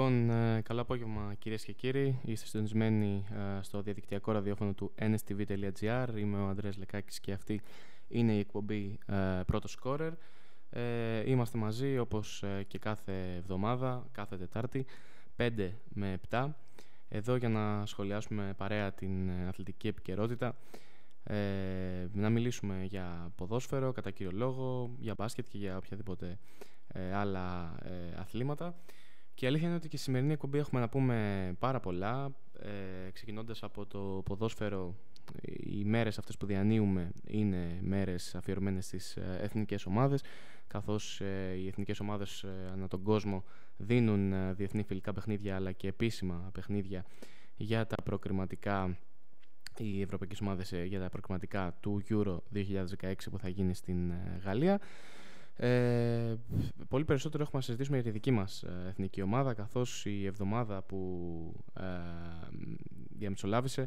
Λοιπόν, καλό απόγευμα κυρίες και κύριοι. Είστε συντονισμένοι στο διαδικτυακό ραδιόφωνο του nstv.gr. Είμαι ο Ανδρέας Λεκάκης και αυτή είναι η εκπομπή Πρώτο Σκόρερ. Είμαστε μαζί όπως και κάθε εβδομάδα, κάθε Τετάρτη, 5 με 7. Εδώ για να σχολιάσουμε παρέα την αθλητική επικαιρότητα, να μιλήσουμε για ποδόσφαιρο κατά κύριο λόγο, για μπάσκετ και για οποιαδήποτε άλλα αθλήματα. Και η αλήθεια είναι ότι και στη σημερινή εκπομπή έχουμε να πούμε πάρα πολλά, ξεκινώντας από το ποδόσφαιρο. Οι μέρες αυτές που διανύουμε είναι μέρες αφιερωμένες στις εθνικές ομάδες, καθώς οι εθνικές ομάδες ανά τον κόσμο δίνουν διεθνή φιλικά παιχνίδια αλλά και επίσημα παιχνίδια για τα προκριματικά, οι ευρωπαϊκές ομάδες για τα προκριματικά του Euro 2016 που θα γίνει στην Γαλλία. Πολύ περισσότερο έχουμε να συζητήσουμε για τη δική μας εθνική ομάδα, καθώς η εβδομάδα που διαμεσολάβησε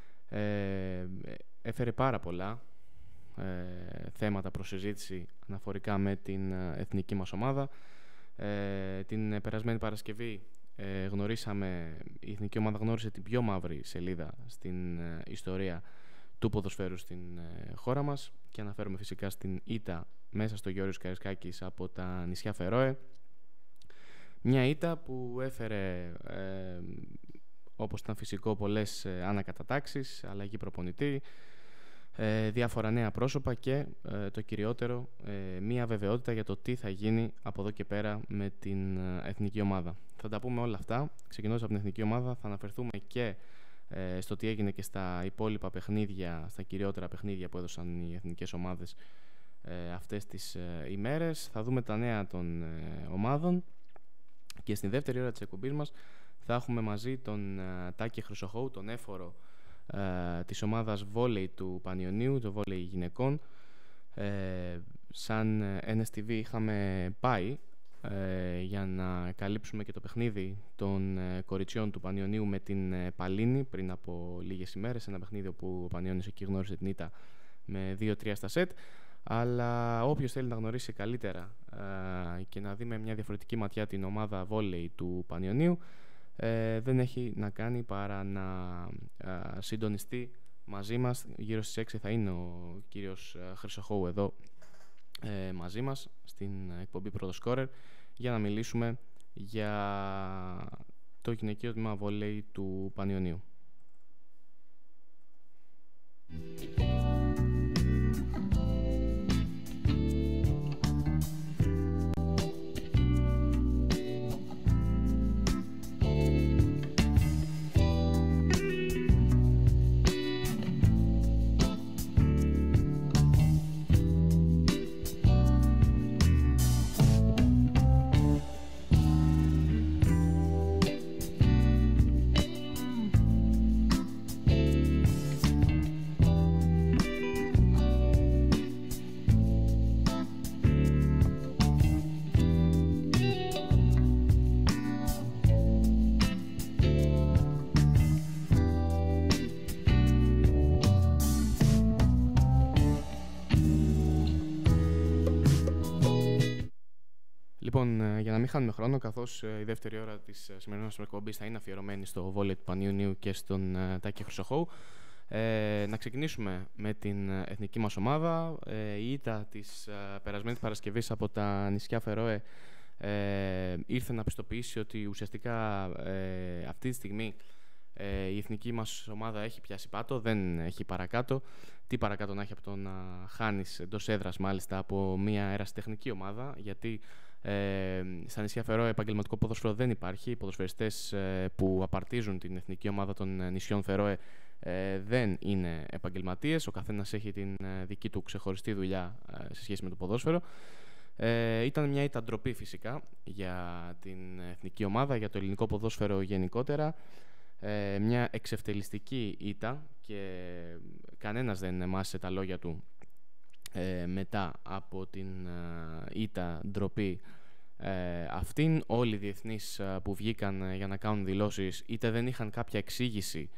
έφερε πάρα πολλά θέματα προς συζήτηση αναφορικά με την εθνική μας ομάδα. Την περασμένη Παρασκευή η εθνική ομάδα γνώρισε την πιο μαύρη σελίδα στην ιστορία του ποδοσφαίρου στην χώρα μας, και αναφέρομαι φυσικά στην ήττα μέσα στο Γιώργος Καραϊσκάκης από τα νησιά Φερόε. Μια ήττα που έφερε, όπως ήταν φυσικό, πολλές ανακατατάξεις, αλλαγή προπονητή, διάφορα νέα πρόσωπα και το κυριότερο, μια βεβαιότητα για το τι θα γίνει από εδώ και πέρα με την εθνική ομάδα. Θα τα πούμε όλα αυτά. Ξεκινώντας από την εθνική ομάδα, θα αναφερθούμε και στο τι έγινε και στα υπόλοιπα παιχνίδια, στα κυριότερα παιχνίδια που έδωσαν οι εθνικές ομάδες αυτές τις ημέρες. Θα δούμε τα νέα των ομάδων και στην δεύτερη ώρα της εκπομπής μας θα έχουμε μαζί τον Τάκη Χρυσοχώου, τον έφορο της ομάδας βόλεϊ του Πανιωνίου, το βόλεϊ γυναικών. Σαν NSTV είχαμε πάει για να καλύψουμε και το παιχνίδι των κοριτσιών του Πανιωνίου με την Παλίνη πριν από λίγες ημέρες, ένα παιχνίδι όπου ο Πανιώνιος εκεί γνώρισε την ήττα με 2-3 στα σετ. Αλλά όποιος θέλει να γνωρίσει καλύτερα και να δει με μια διαφορετική ματιά την ομάδα βόλεϊ του Πανιωνίου, δεν έχει να κάνει παρά να συντονιστεί μαζί μας. Γύρω στις 6 θα είναι ο κύριος Χρυσοχώου εδώ μαζί μας στην εκπομπή Πρώτο Σκόρερ για να μιλήσουμε για το γυναικείο τμήμα βόλεϊ του Πανιωνίου. Λοιπόν, για να μην χάνουμε χρόνο, καθώς η δεύτερη ώρα της σημερινής εκπομπής θα είναι αφιερωμένη στο βόλεϊ του Πανιωνίου και στον Τάκη Χρυσοχώου, να ξεκινήσουμε με την εθνική μας ομάδα. Η ήττα της περασμένης Παρασκευής από τα νησιά Φερόε ήρθε να πιστοποιήσει ότι ουσιαστικά αυτή τη στιγμή η εθνική μας ομάδα έχει πιάσει πάτο, δεν έχει παρακάτω. Τι παρακάτω να έχει από το να χάνεις εντός έδρας, μάλιστα, από μια ερασιτεχνική ομάδα, γιατί στα νησιά Φερόε επαγγελματικό ποδόσφαιρο δεν υπάρχει. Οι ποδοσφαιριστές που απαρτίζουν την εθνική ομάδα των νησιών Φερόε δεν είναι επαγγελματίες. Ο καθένας έχει την δική του ξεχωριστή δουλειά σε σχέση με το ποδόσφαιρο. Ήταν μια ήττα ντροπή φυσικά για την εθνική ομάδα, για το ελληνικό ποδόσφαιρο γενικότερα. Μια εξευτελιστική ήττα και κανένας δεν εμάσησε τα λόγια του μετά από την ήττα ντροπή αυτήν. Όλοι οι διεθνείς που βγήκαν για να κάνουν δηλώσεις είτε δεν είχαν κάποια εξήγηση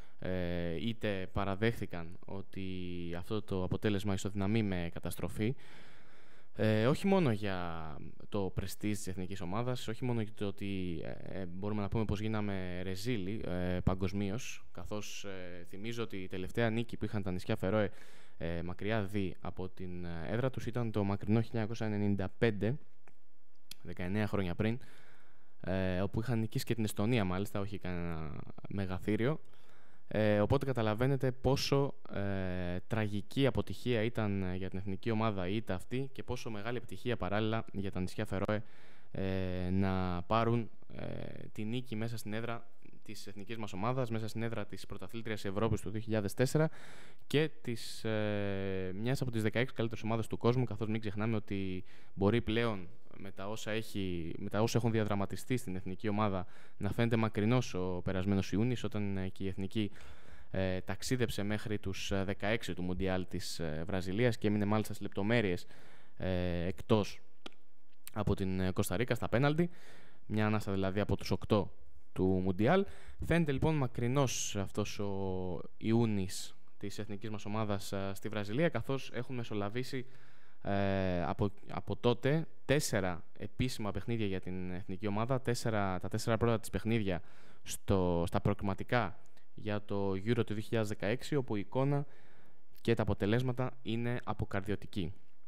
είτε παραδέχθηκαν ότι αυτό το αποτέλεσμα ισοδυναμεί με καταστροφή. Όχι μόνο για το πρεστίζ της εθνικής ομάδας, όχι μόνο για το ότι μπορούμε να πούμε πως γίναμε ρεζίλοι παγκοσμίως, καθώς θυμίζω ότι η τελευταία νίκη που είχαν τα νησιά Φερόε μακριά δι από την έδρα τους ήταν το μακρινό 1995, 19 χρόνια πριν, όπου είχαν νικήσει και την Εστονία μάλιστα, όχι κανένα μεγαθύριο. Οπότε καταλαβαίνετε πόσο τραγική αποτυχία ήταν για την εθνική ομάδα η ήττα αυτή και πόσο μεγάλη επιτυχία παράλληλα για τα νησιά Φερόε να πάρουν τη νίκη μέσα στην έδρα της εθνικής μας ομάδας, μέσα στην έδρα της πρωταθλήτριας Ευρώπης του 2004 και μιας από τις 16 καλύτερες ομάδες του κόσμου, καθώς μην ξεχνάμε ότι μπορεί πλέον με τα όσα έχουν διαδραματιστεί στην εθνική ομάδα να φαίνεται μακρινός ο περασμένος Ιούνις, όταν και η εθνική ταξίδεψε μέχρι τους 16 του Μουντιάλ της Βραζιλίας και έμεινε μάλιστα στις λεπτομέρειες εκτός από την Κοσταρίκα στα πέναλτι, μια ανάσα δηλαδή από τους 8 του Μουντιάλ. Φαίνεται λοιπόν μακρινός αυτός ο Ιούνις της εθνικής μας ομάδας στη Βραζιλία, καθώς έχουν μεσολαβήσει από τότε 4 επίσημα παιχνίδια για την εθνική ομάδα, τα 4 πρώτα της παιχνίδια στα προκριματικά για το Euro του 2016, όπου η εικόνα και τα αποτελέσματα είναι αποκαρδιωτική.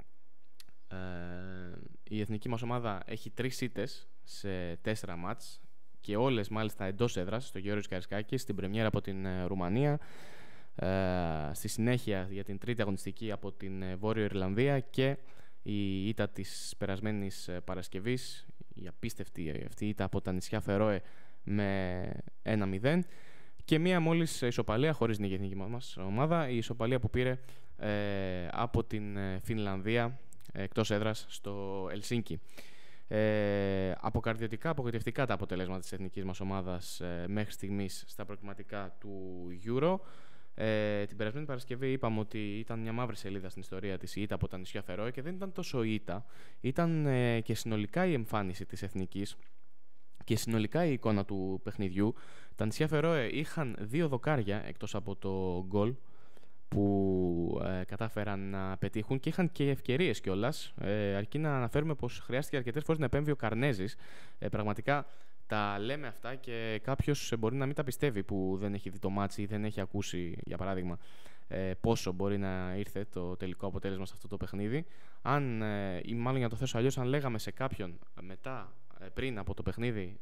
Η εθνική μας ομάδα έχει 3 ήττες σε 4 μάτς και όλες μάλιστα εντός έδρας, στο Γεώργιος Καρισκάκης, στην πρεμιέρα από την Ρουμανία, στη συνέχεια για την τρίτη αγωνιστική από την Βόρειο Ιρλανδία και η ήττα της περασμένης Παρασκευής, η απίστευτη αυτή ήττα από τα νησιά Φερόε με 1-0 και μία μόλις ισοπαλία χωρίς νίκη εθνική μας ομάδα, η ισοπαλία που πήρε από την Φινλανδία εκτός έδρας στο Ελσίνκι. Απογοητευτικά τα αποτελέσματα της εθνικής μας ομάδας μέχρι στιγμής στα προκριματικά του Euro. Την περασμένη Παρασκευή είπαμε ότι ήταν μια μαύρη σελίδα στην ιστορία της η ήττα από τα νησιά Φερόε και δεν ήταν τόσο η ήττα, ήταν και συνολικά η εμφάνιση της εθνικής και συνολικά η εικόνα του παιχνιδιού. Τα νησιά Φερόε είχαν 2 δοκάρια εκτός από το γκολ που κατάφεραν να πετύχουν και είχαν και ευκαιρίες κιόλας, αρκεί να αναφέρουμε πως χρειάστηκε αρκετές φορές να επέμβει ο Καρνέζης. Πραγματικά τα λέμε αυτά και κάποιος μπορεί να μην τα πιστεύει που δεν έχει δει το μάτσι ή δεν έχει ακούσει, για παράδειγμα, πόσο μπορεί να ήρθε το τελικό αποτέλεσμα σε αυτό το παιχνίδι. Ή μάλλον για να το θέσω αλλιώς, αν λέγαμε σε κάποιον πριν από το παιχνίδι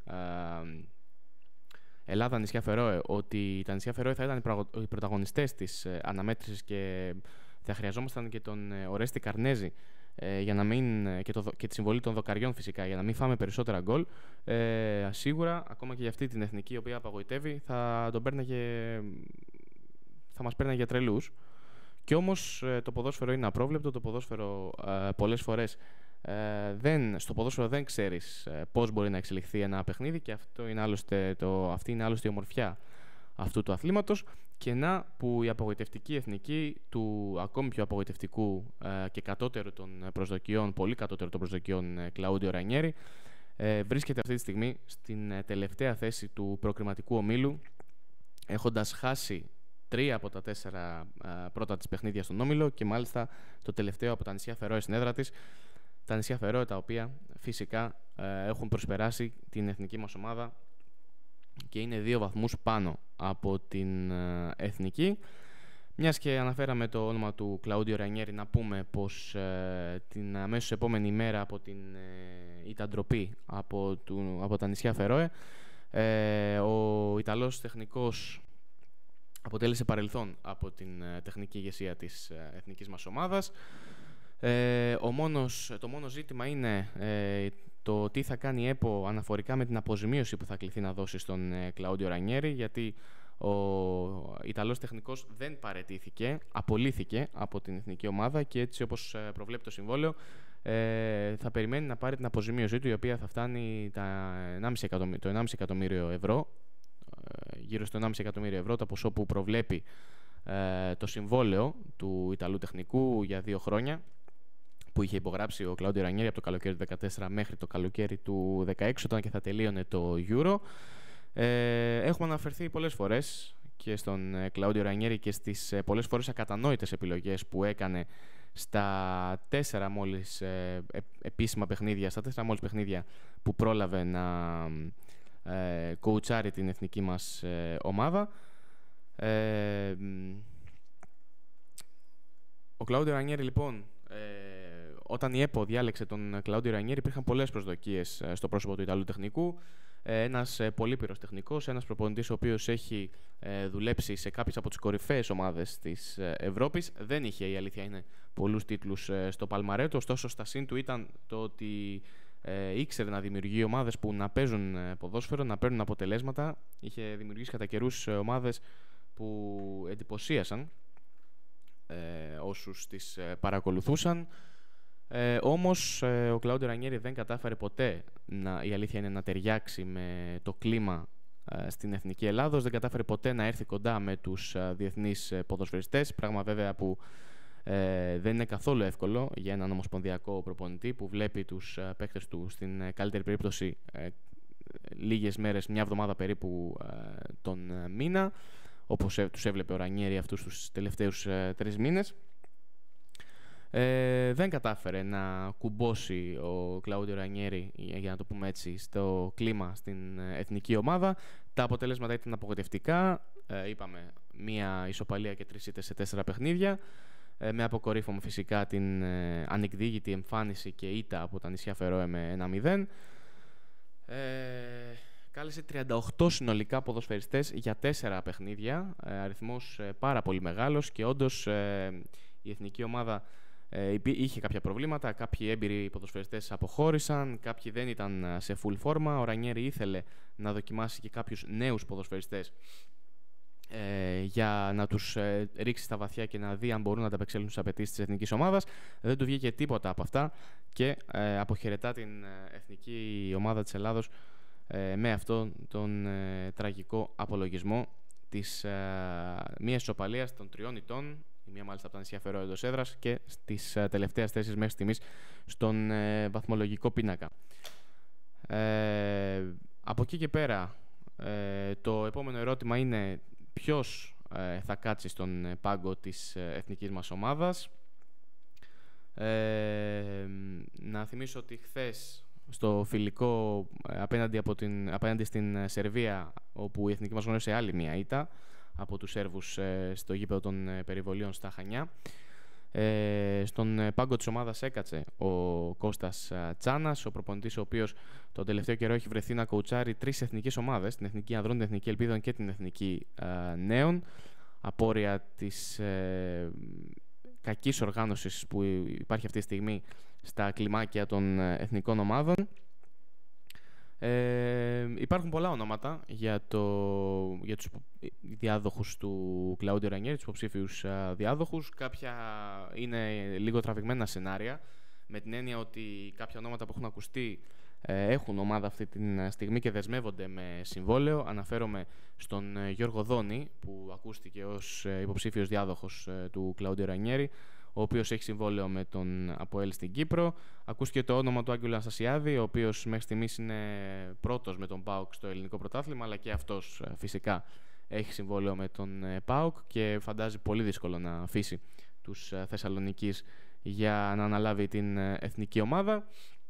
Ελλάδα νησιά Φερόε ότι τα νησιά Φερόε θα ήταν οι πρωταγωνιστές της αναμέτρησης και θα χρειαζόμασταν και τον Ορέστη Καρνέζη για να μην, και τη συμβολή των δοκαριών φυσικά για να μην φάμε περισσότερα γκολ, σίγουρα ακόμα και για αυτή την εθνική η οποία απαγοητεύει θα μας παίρναγε για τρελούς. Και όμως το ποδόσφαιρο είναι απρόβλεπτο, το ποδόσφαιρο πολλές φορές στο ποδόσφαιρο δεν ξέρεις πώς μπορεί να εξελιχθεί ένα παιχνίδι και αυτή είναι άλλωστε η ομορφιά αυτού του αθλήματος. Και να που η απογοητευτική εθνική του ακόμη πιο απογοητευτικού και κατώτερου των προσδοκιών, πολύ κατώτερου των προσδοκιών Κλαούντιο Ρανιέρι, βρίσκεται αυτή τη στιγμή στην τελευταία θέση του προκριματικού ομίλου, έχοντας χάσει 3 από τα 4 πρώτα της παιχνίδια στον όμιλο και μάλιστα το τελευταίο από τα νησιά Φερόε στην έδρα της. Τα νησιά Φερόε τα οποία φυσικά έχουν προσπεράσει την εθνική μας ομάδα και είναι 2 βαθμούς πάνω από την εθνική. Μιας και αναφέραμε το όνομα του Κλαούντιο Ρανιέρι, να πούμε πως την αμέσως επόμενη μέρα από την ήττα ντροπή από τα νησιά Φερόε, ο Ιταλός τεχνικός αποτέλεσε παρελθόν από την τεχνική ηγεσία της εθνικής μας ομάδας. Το μόνο ζήτημα είναι το τι θα κάνει η ΕΠΟ αναφορικά με την αποζημίωση που θα κληθεί να δώσει στον Κλαούντιο Ρανιέρι, γιατί ο Ιταλός τεχνικός δεν παραιτήθηκε, απολύθηκε από την εθνική ομάδα και έτσι όπως προβλέπει το συμβόλαιο θα περιμένει να πάρει την αποζημίωσή του, η οποία θα φτάνει το 1,5 εκατομμύριο ευρώ, γύρω στο 1,5 εκατομμύριο ευρώ, το ποσό που προβλέπει το συμβόλαιο του Ιταλού τεχνικού για 2 χρόνια που είχε υπογράψει ο Κλαούντιο Ρανιέρι από το καλοκαίρι του 2014 μέχρι το καλοκαίρι του 2016, όταν και θα τελείωνε το Euro. Έχουμε αναφερθεί πολλές φορές και στον Κλαούντιο Ρανιέρι και στις πολλές φορές ακατανόητες επιλογές που έκανε στα 4 μόλις επίσημα παιχνίδια, στα 4 μόλις παιχνίδια που πρόλαβε να κοουτσάρει την εθνική μας ομάδα. Ο Κλάουντιο Ρανιέρι, λοιπόν, όταν η ΕΠΟ διάλεξε τον Κλάουντιο Ρανιέρι, υπήρχαν πολλές προσδοκίες στο πρόσωπο του Ιταλού τεχνικού. Ένας πολύ πυρος-τεχνικός, ένας προπονητής ο οποίος έχει δουλέψει σε κάποιες από τις κορυφαίες ομάδες της Ευρώπης. Δεν είχε, η αλήθεια είναι, πολλούς τίτλους στο παλμαρέτο, ωστόσο στα συν του ήταν το ότι ήξερε να δημιουργεί ομάδες που να παίζουν ποδόσφαιρο, να παίρνουν αποτελέσματα. Είχε δημιουργήσει κατά καιρούς ομάδες που εντυπωσίασαν όσους τις παρακολουθούσαν. Όμως ο Κλάουντιο Ρανιέρι δεν κατάφερε ποτέ, η αλήθεια είναι, να ταιριάξει με το κλίμα στην Εθνική Ελλάδος. Δεν κατάφερε ποτέ να έρθει κοντά με τους διεθνείς ποδοσφαιριστές, πράγμα βέβαια που δεν είναι καθόλου εύκολο για έναν ομοσπονδιακό προπονητή που βλέπει τους παίκτες του στην καλύτερη περίπτωση λίγες μέρες, μια εβδομάδα περίπου τον μήνα, όπως τους έβλεπε ο Ρανιέρι αυτούς τους τελευταίους 3 μήνες. Δεν κατάφερε να κουμπώσει ο Κλάουντιο Ρανιέρι, για να το πούμε έτσι, στο κλίμα στην εθνική ομάδα. Τα αποτελέσματα ήταν απογοητευτικά. Είπαμε, μία ισοπαλία και 3 ήττες σε 4 παιχνίδια. Με αποκορύφωμα φυσικά την ανεκδίγητη εμφάνιση και ήττα από τα νησιά Φερόε με 1-0. Κάλεσε 38 συνολικά ποδοσφαιριστές για 4 παιχνίδια, αριθμός πάρα πολύ μεγάλος, και όντως η εθνική ομάδα είχε κάποια προβλήματα. Κάποιοι έμπειροι ποδοσφαιριστές αποχώρησαν, κάποιοι δεν ήταν σε full φόρμα. Ο Ρανιέρι ήθελε να δοκιμάσει και κάποιους νέους ποδοσφαιριστές για να τους ρίξει στα βαθιά και να δει αν μπορούν να ανταπεξέλθουν στις απαιτήσεις της εθνικής ομάδας. Δεν του βγήκε τίποτα από αυτά και αποχαιρετά την εθνική ομάδα της Ελλάδος με αυτόν τον τραγικό απολογισμό της μίας ισοπαλίας των 3 ηττών, η μία μάλιστα από τα νησιά Φερόε εντός έδρας, και στις τελευταίες θέσεις μέχρι στιγμής στον βαθμολογικό πίνακα. Από εκεί και πέρα, το επόμενο ερώτημα είναι ποιος θα κάτσει στον πάγκο της εθνικής μας ομάδας. Να θυμίσω ότι χθες στο φιλικό απέναντι στην Σερβία, όπου η εθνική μας γνώρισε άλλη μία ήττα από τους Σέρβους στο γήπεδο των περιβολίων στα Χανιά, στον πάγκο της ομάδας έκατσε ο Κώστας Τσάνας, ο προπονητής ο οποίος τον τελευταίο καιρό έχει βρεθεί να κοουτσάρει 3 εθνικές ομάδες, την Εθνική Ανδρών, την Εθνική Ελπίδων και την Εθνική Νέων, απόρρια της κακής οργάνωσης που υπάρχει αυτή τη στιγμή στα κλιμάκια των εθνικών ομάδων. Υπάρχουν πολλά ονόματα για τους διάδοχους του Κλάουντιο Ρανιέρι, τους υποψήφιους διάδοχους. Κάποια είναι λίγο τραβηγμένα σενάρια, με την έννοια ότι κάποια ονόματα που έχουν ακουστεί έχουν ομάδα αυτή τη στιγμή και δεσμεύονται με συμβόλαιο. Αναφέρομαι στον Γιώργο Δόνη, που ακούστηκε ως υποψήφιος διάδοχος του Κλάουντιο Ρανιέρι, ο οποίος έχει συμβόλαιο με τον ΑΠΟΕΛ στην Κύπρο. Ακούστηκε το όνομα του Άγγελου Αναστασιάδη, ο οποίος μέχρι στιγμής είναι πρώτος με τον ΠΑΟΚ στο ελληνικό πρωτάθλημα, αλλά και αυτός φυσικά έχει συμβόλαιο με τον ΠΑΟΚ και φαντάζει πολύ δύσκολο να αφήσει τους Θεσσαλονικείς για να αναλάβει την εθνική ομάδα.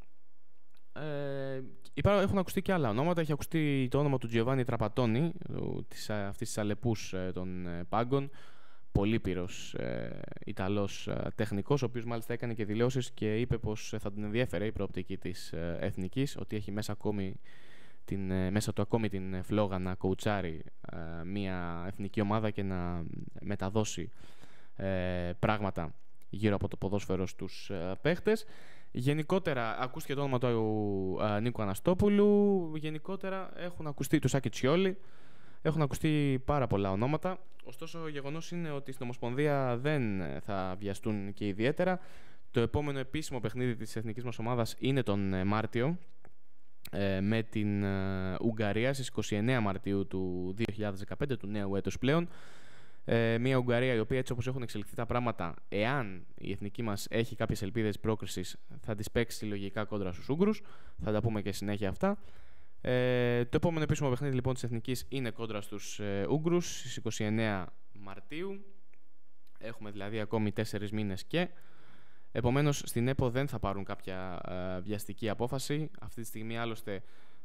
Έχουν ακουστεί και άλλα ονόματα. Έχει ακουστεί το όνομα του Τζιοβάνι Τραπατόνι, αυτής της αλεπούς των πάγκων. Πολύπειρος Ιταλός τεχνικός, ο οποίος μάλιστα έκανε και δηλώσεις και είπε πως θα την ενδιέφερε η προοπτική της εθνικής, ότι έχει μέσα του ακόμη την φλόγα να κοουτσάρει μια εθνική ομάδα και να μεταδώσει πράγματα γύρω από το ποδόσφαιρο στους παίχτες. Γενικότερα ακούστηκε το όνομα του Νίκου Αναστόπουλου. Γενικότερα έχουν ακουστεί του Σάκη Τσιόλι. Έχουν ακουστεί πάρα πολλά ονόματα. Ωστόσο, γεγονός είναι ότι στην Ομοσπονδία δεν θα βιαστούν και ιδιαίτερα. Το επόμενο επίσημο παιχνίδι της εθνικής μας ομάδας είναι τον Μάρτιο με την Ουγγαρία στις 29 Μαρτίου του 2015, του νέου έτους πλέον. Μια Ουγγαρία η οποία, έτσι όπως έχουν εξελιχθεί τα πράγματα, εάν η εθνική μας έχει κάποιες ελπίδες πρόκρισης, θα τις παίξει λογικά κόντρα στους Ούγγρους. Θα τα πούμε και συνέχεια αυτά. Το επόμενο επίσημο παιχνίδι λοιπόν της εθνικής είναι κόντρα στους Ούγγρους στις 29 Μαρτίου. Έχουμε δηλαδή ακόμη 4 μήνες και Επομένως, στην ΕΠΟ δεν θα πάρουν κάποια βιαστική απόφαση. Αυτή τη στιγμή, άλλωστε,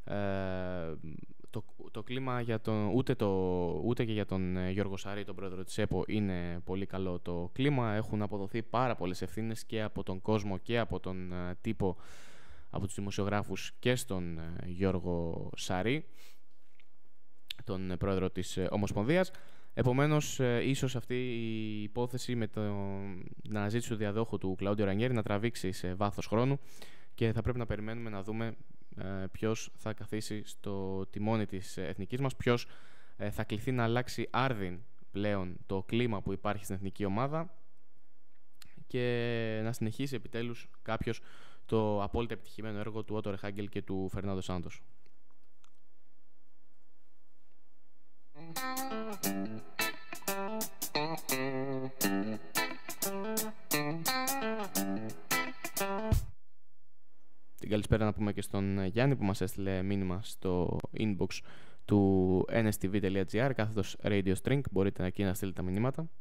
το κλίμα για ούτε και για τον Γιώργο Σαρή, τον πρόεδρο της ΕΠΟ, είναι πολύ καλό το κλίμα. Έχουν αποδοθεί πάρα πολλές ευθύνες και από τον κόσμο και από τον τύπο, από τους δημοσιογράφους και στον Γιώργο Σαρή, τον πρόεδρο της Ομοσπονδίας. Επομένως, ίσως αυτή η υπόθεση με την αναζήτηση του διαδόχου του Κλαούντιο Ρανιέρη να τραβήξει σε βάθος χρόνου και θα πρέπει να περιμένουμε να δούμε ποιος θα καθίσει στο τιμόνι της εθνικής μας, ποιος θα κληθεί να αλλάξει άρδιν πλέον το κλίμα που υπάρχει στην εθνική ομάδα και να συνεχίσει επιτέλους κάποιος το απόλυτα επιτυχημένο έργο του Ότο Ρεχάγκελ και του Φερνάντο Σάντος. Την καλησπέρα να πούμε και στον Γιάννη που μας έστειλε μήνυμα στο inbox του nstv.gr /radio string. Μπορείτε εκεί να στείλετε τα μηνύματα.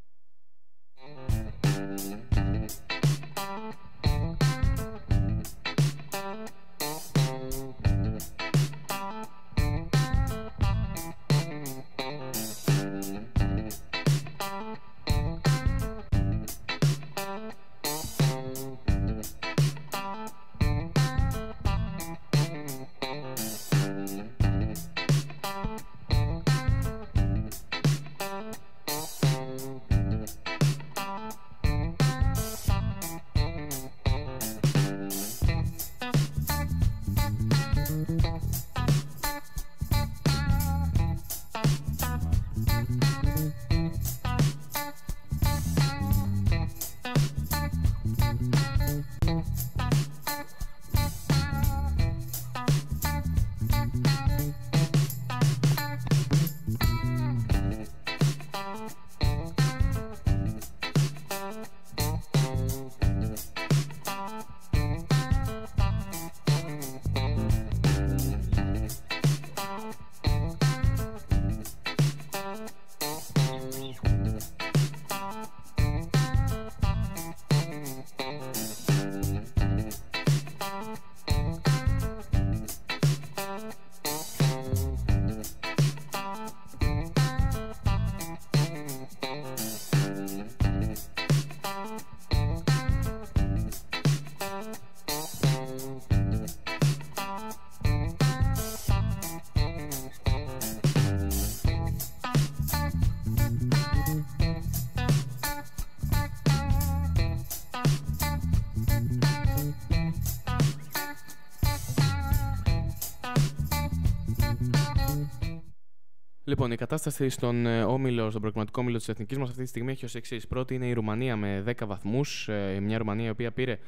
Λοιπόν, η κατάσταση στον προκριματικό όμιλο της εθνικής μας αυτή τη στιγμή έχει ως εξής. Πρώτη είναι η Ρουμανία με 10 βαθμούς. Μια Ρουμανία η οποία πήρε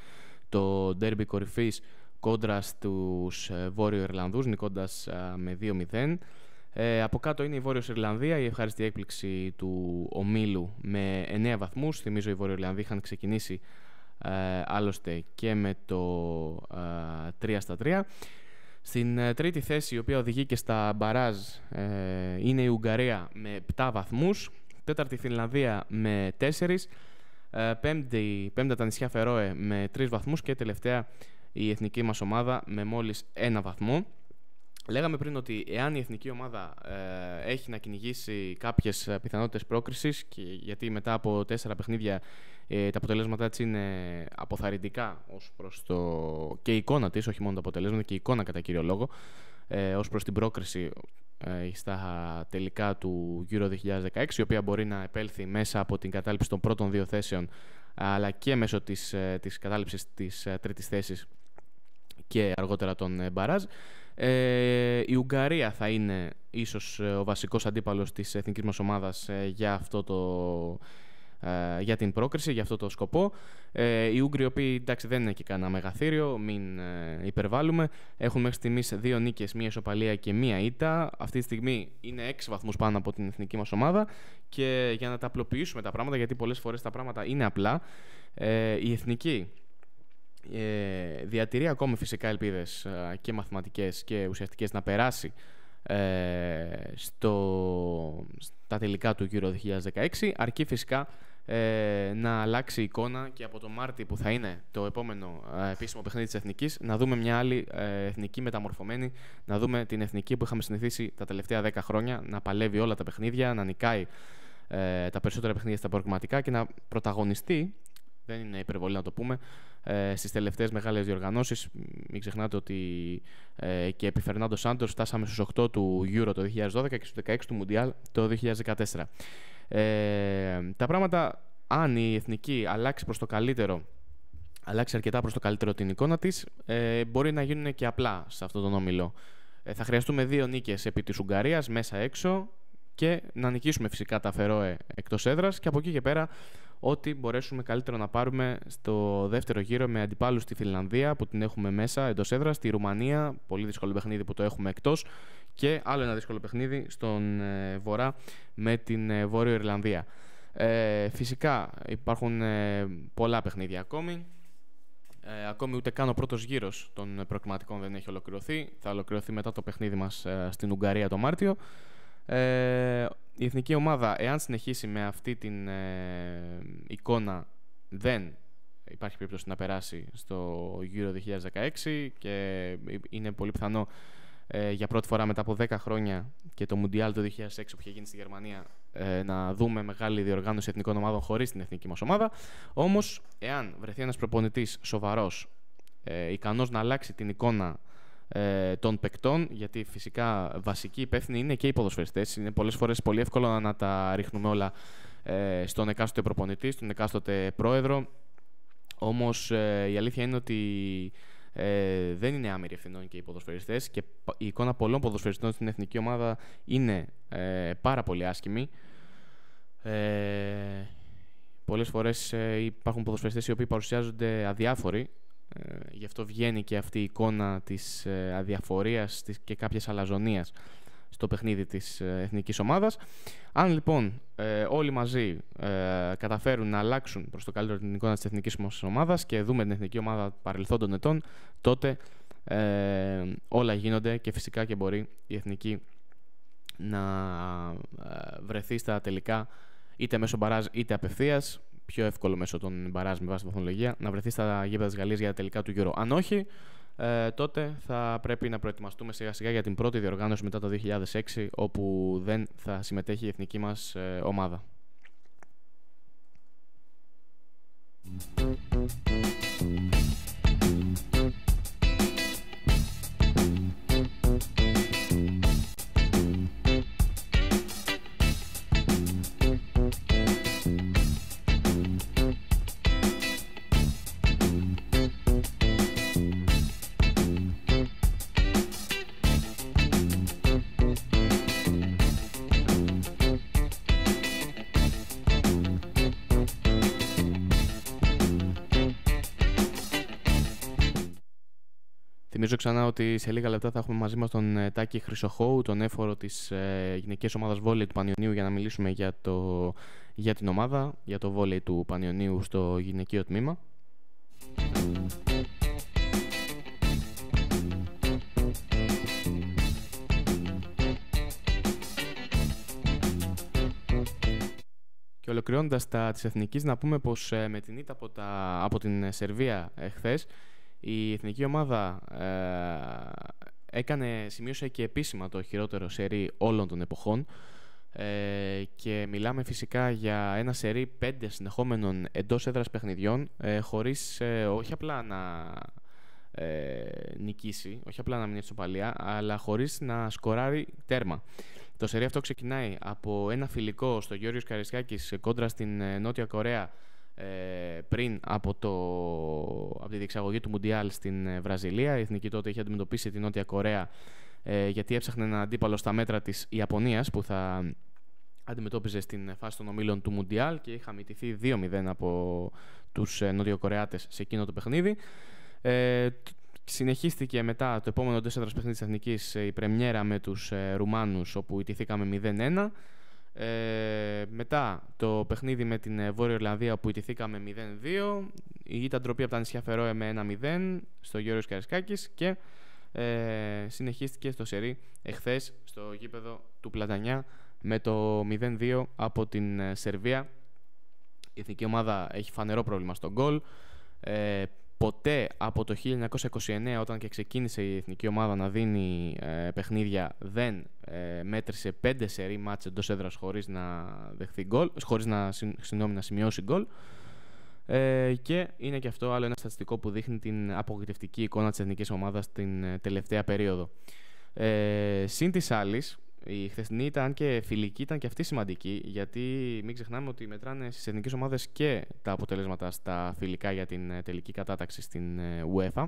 το ντέρμπι κορυφής κόντρα στους Βόρειο Ιρλανδούς, νικώντας με 2-0. Από κάτω είναι η Βόρειος Ιρλανδία, η ευχάριστη έκπληξη του ομίλου με 9 βαθμούς. Θυμίζω οι Βόρειο Ιρλανδοί είχαν ξεκινήσει άλλωστε και με το 3-3. Στην τρίτη θέση, η οποία οδηγεί και στα μπαράζ, είναι η Ουγγαρία με 7 βαθμούς. Τέταρτη Φινλανδία με 4. Πέμπτα τα νησιά Φερόε με 3 βαθμούς. Και τελευταία η εθνική μας ομάδα με μόλις 1 βαθμό. Λέγαμε πριν ότι εάν η εθνική ομάδα έχει να κυνηγήσει κάποιες πιθανότητες πρόκρισης, και γιατί μετά από 4 παιχνίδια τα αποτελέσματά της είναι αποθαρρυντικά ως προς και η εικόνα της, όχι μόνο τα αποτελέσματα, και η εικόνα κατά κύριο λόγο, ως προς την πρόκριση στα τελικά του Euro 2016, η οποία μπορεί να επέλθει μέσα από την κατάληψη των πρώτων 2 θέσεων, αλλά και μέσω της κατάληψης της τρίτης θέσης και αργότερα των μπαράζ. Η Ουγγαρία θα είναι ίσως ο βασικός αντίπαλος της εθνικής μας ομάδας για την πρόκριση, για αυτό το σκοπό. Οι Ούγγροι, οι οποίοι εντάξει, δεν είναι και κανένα μεγαθύριο, μην υπερβάλλουμε. Έχουν μέχρι στιγμής 2 νίκες, 1 ισοπαλία και 1 ήττα. Αυτή τη στιγμή είναι 6 βαθμούς πάνω από την εθνική μας ομάδα. Και για να τα απλοποιήσουμε τα πράγματα, γιατί πολλές φορές τα πράγματα είναι απλά, η εθνική διατηρεί ακόμη φυσικά ελπίδες και μαθηματικές και ουσιαστικές να περάσει στα τελικά του Euro 2016, αρκεί φυσικά να αλλάξει η εικόνα και από το Μάρτι που θα είναι το επόμενο επίσημο παιχνίδι της Εθνικής να δούμε μια άλλη εθνική μεταμορφωμένη, να δούμε την εθνική που είχαμε συνηθίσει τα τελευταία 10 χρόνια να παλεύει όλα τα παιχνίδια, να νικάει τα περισσότερα παιχνίδια στα προκριματικά και να πρωταγωνιστεί, δεν είναι υπερβολή να το πούμε, στις τελευταίες μεγάλες διοργανώσεις. Μην ξεχνάτε ότι και επί Φερνάντο Σάντος φτάσαμε στους 8 του Euro το 2012 και στους 16 του Mundial το 2014. Τα πράγματα, αν η εθνική αλλάξει προς το καλύτερο, αλλάξει αρκετά προς το καλύτερο την εικόνα της, μπορεί να γίνουν και απλά σε αυτόν τον όμιλο. Θα χρειαστούμε 2 νίκες επί της Ουγγαρίας, μέσα-έξω, και να νικήσουμε φυσικά τα Φερόε εκτός έδρας, και από εκεί και πέρα ό,τι μπορέσουμε καλύτερο να πάρουμε στο δεύτερο γύρο με αντιπάλους στη Φινλανδία που την έχουμε μέσα εντός έδρας, τη Ρουμανία, πολύ δύσκολο παιχνίδι που το έχουμε εκτός, και άλλο ένα δύσκολο παιχνίδι στον Βορρά με την Βόρειο Ιρλανδία. Φυσικά υπάρχουν πολλά παιχνίδια ακόμη. Ακόμη ούτε καν ο πρώτος γύρος των προκριματικών δεν έχει ολοκληρωθεί. Θα ολοκληρωθεί μετά το παιχνίδι μας στην Ουγγαρία το Μάρτιο. Η εθνική ομάδα, εάν συνεχίσει με αυτή την εικόνα, δεν υπάρχει περίπτωση να περάσει στο Euro 2016 και είναι πολύ πιθανό για πρώτη φορά μετά από 10 χρόνια και το Mundial το 2006 που είχε γίνει στη Γερμανία να δούμε μεγάλη διοργάνωση εθνικών ομάδων χωρίς την εθνική μας ομάδα. Όμως, εάν βρεθεί ένας προπονητής σοβαρός, ικανός να αλλάξει την εικόνα των παικτών, γιατί φυσικά βασικοί υπεύθυνοι είναι και οι ποδοσφαιριστές, είναι πολλές φορές πολύ εύκολο να τα ρίχνουμε όλα στον εκάστοτε προπονητή, στον εκάστοτε πρόεδρο. Όμως η αλήθεια είναι ότι δεν είναι άμυροι ευθυνών και οι ποδοσφαιριστές, και η εικόνα πολλών ποδοσφαιριστών στην εθνική ομάδα είναι πάρα πολύ άσχημη. Πολλές φορές υπάρχουν ποδοσφαιριστές οι οποίοι παρουσιάζονται αδιάφοροι. Γι' αυτό βγαίνει και αυτή η εικόνα της αδιαφορίας και κάποιας αλαζονίας στο παιχνίδι της εθνικής ομάδας. Αν λοιπόν όλοι μαζί καταφέρουν να αλλάξουν προς το καλύτερο την εικόνα της εθνικής μας ομάδας και δούμε την εθνική ομάδα παρελθόντων ετών, τότε όλα γίνονται και φυσικά και μπορεί η εθνική να βρεθεί στα τελικά είτε μέσω μπαράζ είτε απευθείας. Πιο εύκολο μέσω των μπαράζ με βάση τη βαθμολογία να βρεθεί στα γήπεδα της Γαλλίας για τα τελικά του Euro. Αν όχι, τότε θα πρέπει να προετοιμαστούμε σιγά σιγά για την πρώτη διοργάνωση μετά το 2006, όπου δεν θα συμμετέχει η εθνική μας ομάδα. Θυμίζω ξανά ότι σε λίγα λεπτά θα έχουμε μαζί μας τον Τάκη Χρυσοχώου, τον έφορο της γυναικείας ομάδας βόλεϊ του Πανιωνίου, για να μιλήσουμε για την ομάδα, για το βόλεϊ του Πανιωνίου στο γυναικείο τμήμα. Και ολοκληρώνοντας της εθνικής, να πούμε πως με την ήττα από την Σερβία εχθές, η εθνική ομάδα σημείωσε και επίσημα το χειρότερο σερί όλων των εποχών, και μιλάμε φυσικά για ένα σερί 5 συνεχόμενων εντός έδρας παιχνιδιών, χωρίς όχι απλά να νικήσει, όχι απλά να μείνει ισοπαλία, αλλά χωρίς να σκοράρει τέρμα. Το σερί αυτό ξεκινάει από ένα φιλικό στο Γιώργος Καραϊσκάκης κόντρα στην Νότια Κορέα, πριν από τη διεξαγωγή του Mundial στην Βραζιλία. Η εθνική τότε είχε αντιμετωπίσει την Νότια Κορέα γιατί έψαχνε έναν αντίπαλο στα μέτρα της Ιαπωνίας που θα αντιμετώπιζε στην φάση των ομίλων του Mundial, και είχα μητηθεί 2-0 από τους Νότιο-Κορεάτες σε εκείνο το παιχνίδι. Συνεχίστηκε μετά το επόμενο 4 παιχνίδι της εθνικής, η πρεμιέρα με τους Ρουμάνους, όπου ιτηθήκαμε 0-1. Μετά το παιχνίδι με την Βόρεια Ιρλανδία, που ιτηθήκαμε 0-2. Η ήττα ντροπή από τα νησιά Φερόε με 1-0 στο Γιώργος Καραϊσκάκης, και συνεχίστηκε στο σερί εχθές στο γήπεδο του Πλατανιά με το 0-2 από την Σερβία, Η εθνική ομάδα έχει φανερό πρόβλημα στο γκολ. Ποτέ από το 1929, όταν και ξεκίνησε η εθνική ομάδα να δίνει παιχνίδια, δεν μέτρησε 5 σερί μάτς εντός έδρας χωρίς να δεχθεί γκολ, χωρίς να σημειώσει γκολ. Και είναι και αυτό άλλο ένα στατιστικό που δείχνει την απογοητευτική εικόνα της εθνικής ομάδας την τελευταία περίοδο. Συν της άλλης, η χθεσινή ήταν και φιλική, ήταν και αυτή σημαντική, γιατί μην ξεχνάμε ότι μετράνε στις εθνικές ομάδες και τα αποτελέσματα στα φιλικά για την τελική κατάταξη στην UEFA.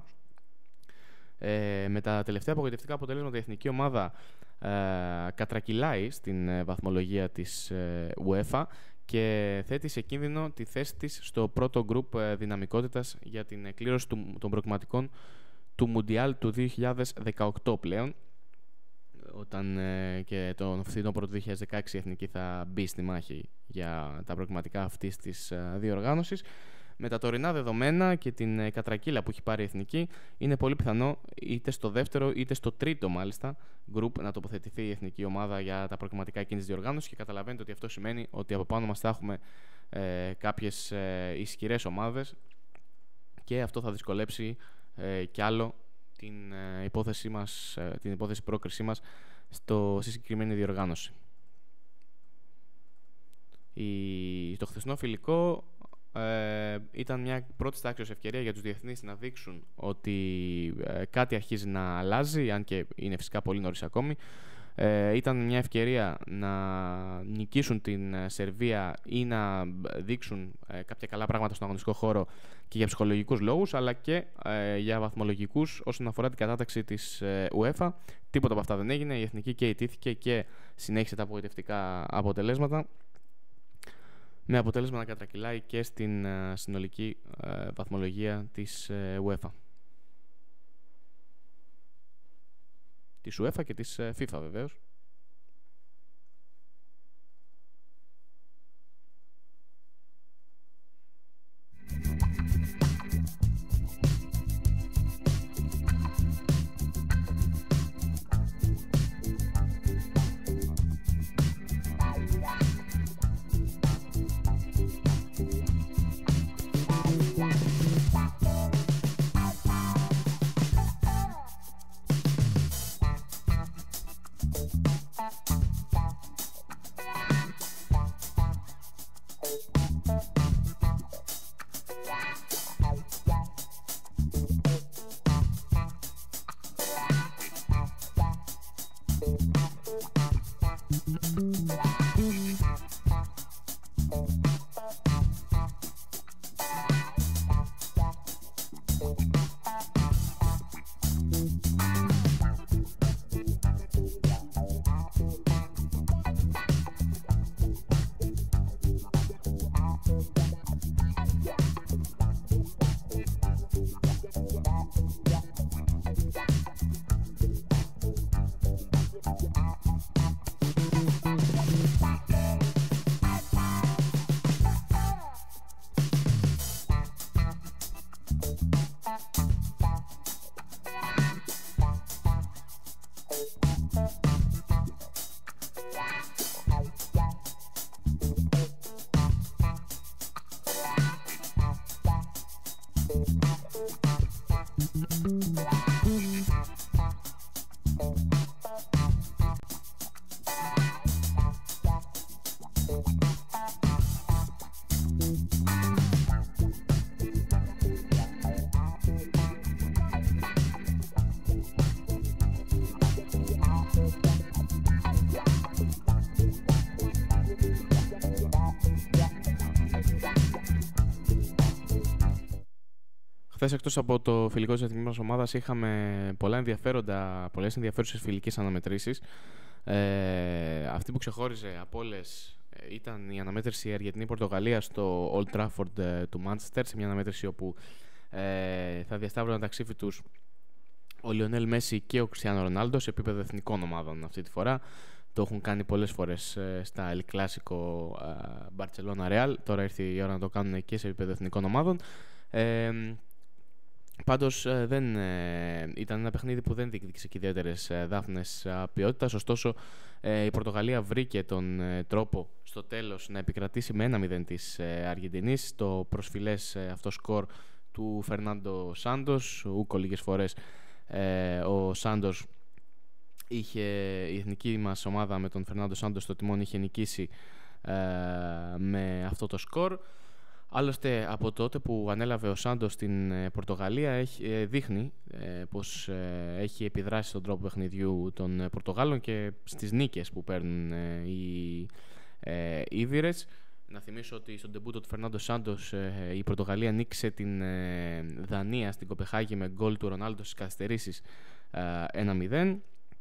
Με τα τελευταία απογοητευτικά αποτελέσματα η εθνική ομάδα κατρακυλάει στην βαθμολογία της UEFA και θέτει σε κίνδυνο τη θέση της στο πρώτο γκρουπ δυναμικότητας για την εκκλήρωση των προκριματικών του Μουντιάλ του 2018 πλέον, όταν και τον φθινόπωρο του 2016 η εθνική θα μπει στη μάχη για τα προκριματικά αυτής της διοργάνωσης. Με τα τωρινά δεδομένα και την κατρακύλα που έχει πάρει η εθνική, είναι πολύ πιθανό είτε στο δεύτερο είτε στο τρίτο μάλιστα γκρουπ να τοποθετηθεί η εθνική ομάδα για τα προκριματικά εκείνης της διοργάνωσης, και καταλαβαίνετε ότι αυτό σημαίνει ότι από πάνω μας θα έχουμε κάποιες ισχυρές ομάδες, και αυτό θα δυσκολέψει κι άλλο την υπόθεση μας, την υπόθεση πρόκρισή μας στη συγκεκριμένη διοργάνωση. Το χθεσινό φιλικό ήταν μια πρώτη τάξης ευκαιρία για τους διεθνείς να δείξουν ότι κάτι αρχίζει να αλλάζει, αν και είναι φυσικά πολύ νωρίς ακόμη. Ήταν μια ευκαιρία να νικήσουν την Σερβία ή να δείξουν κάποια καλά πράγματα στον αγωνιστικό χώρο και για ψυχολογικούς λόγους, αλλά και για βαθμολογικούς όσον αφορά την κατάταξη της UEFA. Τίποτα από αυτά δεν έγινε. Η εθνική και ιτήθηκε και συνέχισε τα απογοητευτικά αποτελέσματα, με αποτέλεσμα να κατρακυλάει και στην συνολική βαθμολογία της UEFA. Της UEFA και της FIFA βεβαίως. Χθες, εκτός από το φιλικό της εθνικής μας ομάδας, είχαμε πολλές ενδιαφέρουσες φιλικές αναμετρήσεις. Αυτή που ξεχώριζε από όλες ήταν η αναμέτρηση Αργεντινή-Πορτογαλία στο Old Trafford του Manchester, σε μια αναμέτρηση όπου θα διασταύρωναν τα ξύφη τους ο Λιονέλ Μέση και ο Κριστιάνο Ρονάλντο σε επίπεδο εθνικών ομάδων αυτή τη φορά. Το έχουν κάνει πολλές φορές στα El Clásico Barcelona Real. Τώρα ήρθε η ώρα να το κάνουν και σε επίπεδο εθνικών ομάδων. Πάντως ήταν ένα παιχνίδι που δεν διεκδίκησε και ιδιαίτερες δάφνες ποιότητας, ωστόσο Η Πορτογαλία βρήκε τον τρόπο στο τέλος να επικρατήσει με 1-0 της Αργεντινής. Το προσφυλές αυτό σκορ του Φερνάντο Σάντος. Ούκο λίγες φορές ο Σάντος η εθνική μας ομάδα με τον Φερνάντο Σάντος στο τιμόνι είχε νικήσει με αυτό το σκορ. Άλλωστε από τότε που ανέλαβε ο Σάντος στην Πορτογαλία δείχνει πως έχει επιδράσει στον τρόπο παιχνιδιού των Πορτογάλων και στις νίκες που παίρνουν οι Ήβηρες. Να θυμίσω ότι στον ντεμπούτο του Φερνάντο Σάντος η Πορτογαλία νίκησε την Δανία στην Κοπεχάγη με γκολ του Ρονάλντο στις καθυστερήσεις 1-0.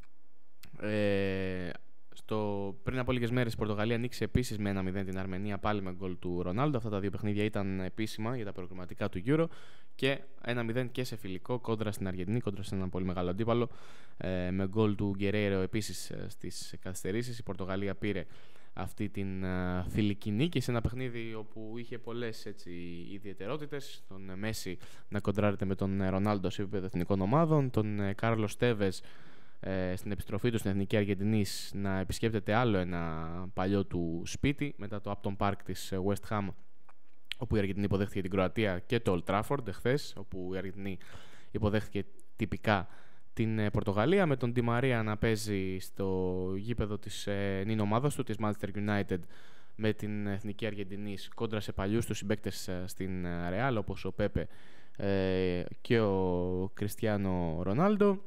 Πριν από λίγες μέρες η Πορτογαλία νίκησε επίσης με 1-0 την Αρμενία, πάλι με γκολ του Ρονάλντο. Αυτά τα δύο παιχνίδια ήταν επίσημα για τα προκριματικά του Euro και 1-0 και σε φιλικό κόντρα στην Αργεντινή, κόντρα σε έναν πολύ μεγάλο αντίπαλο, με γκολ του Γκερέιρο επίσης στις καθυστερήσεις. Η Πορτογαλία πήρε αυτή την φιλική νίκη σε ένα παιχνίδι όπου είχε πολλές ιδιαιτερότητες. Τον Μέση να κοντράρεται με τον Ρονάλντο σε επίπεδο εθνικών ομάδων, τον Κάρλος Τέβες στην επιστροφή του στην Εθνική Αργεντινής να επισκέπτεται άλλο ένα παλιό του σπίτι μετά το Upton Park της West Ham, όπου η Αργεντινή υποδέχθηκε την Κροατία, και το Old Trafford εχθές, όπου η Αργεντινή υποδέχθηκε τυπικά την Πορτογαλία, με τον Ντι Μαρία να παίζει στο γήπεδο της νυν ομάδας του, της Manchester United, με την Εθνική Αργεντινής κόντρα σε παλιούς τους συμπαίκτες στην Real, όπως ο Πέπε και ο Κριστιάνο Ρονάλντο.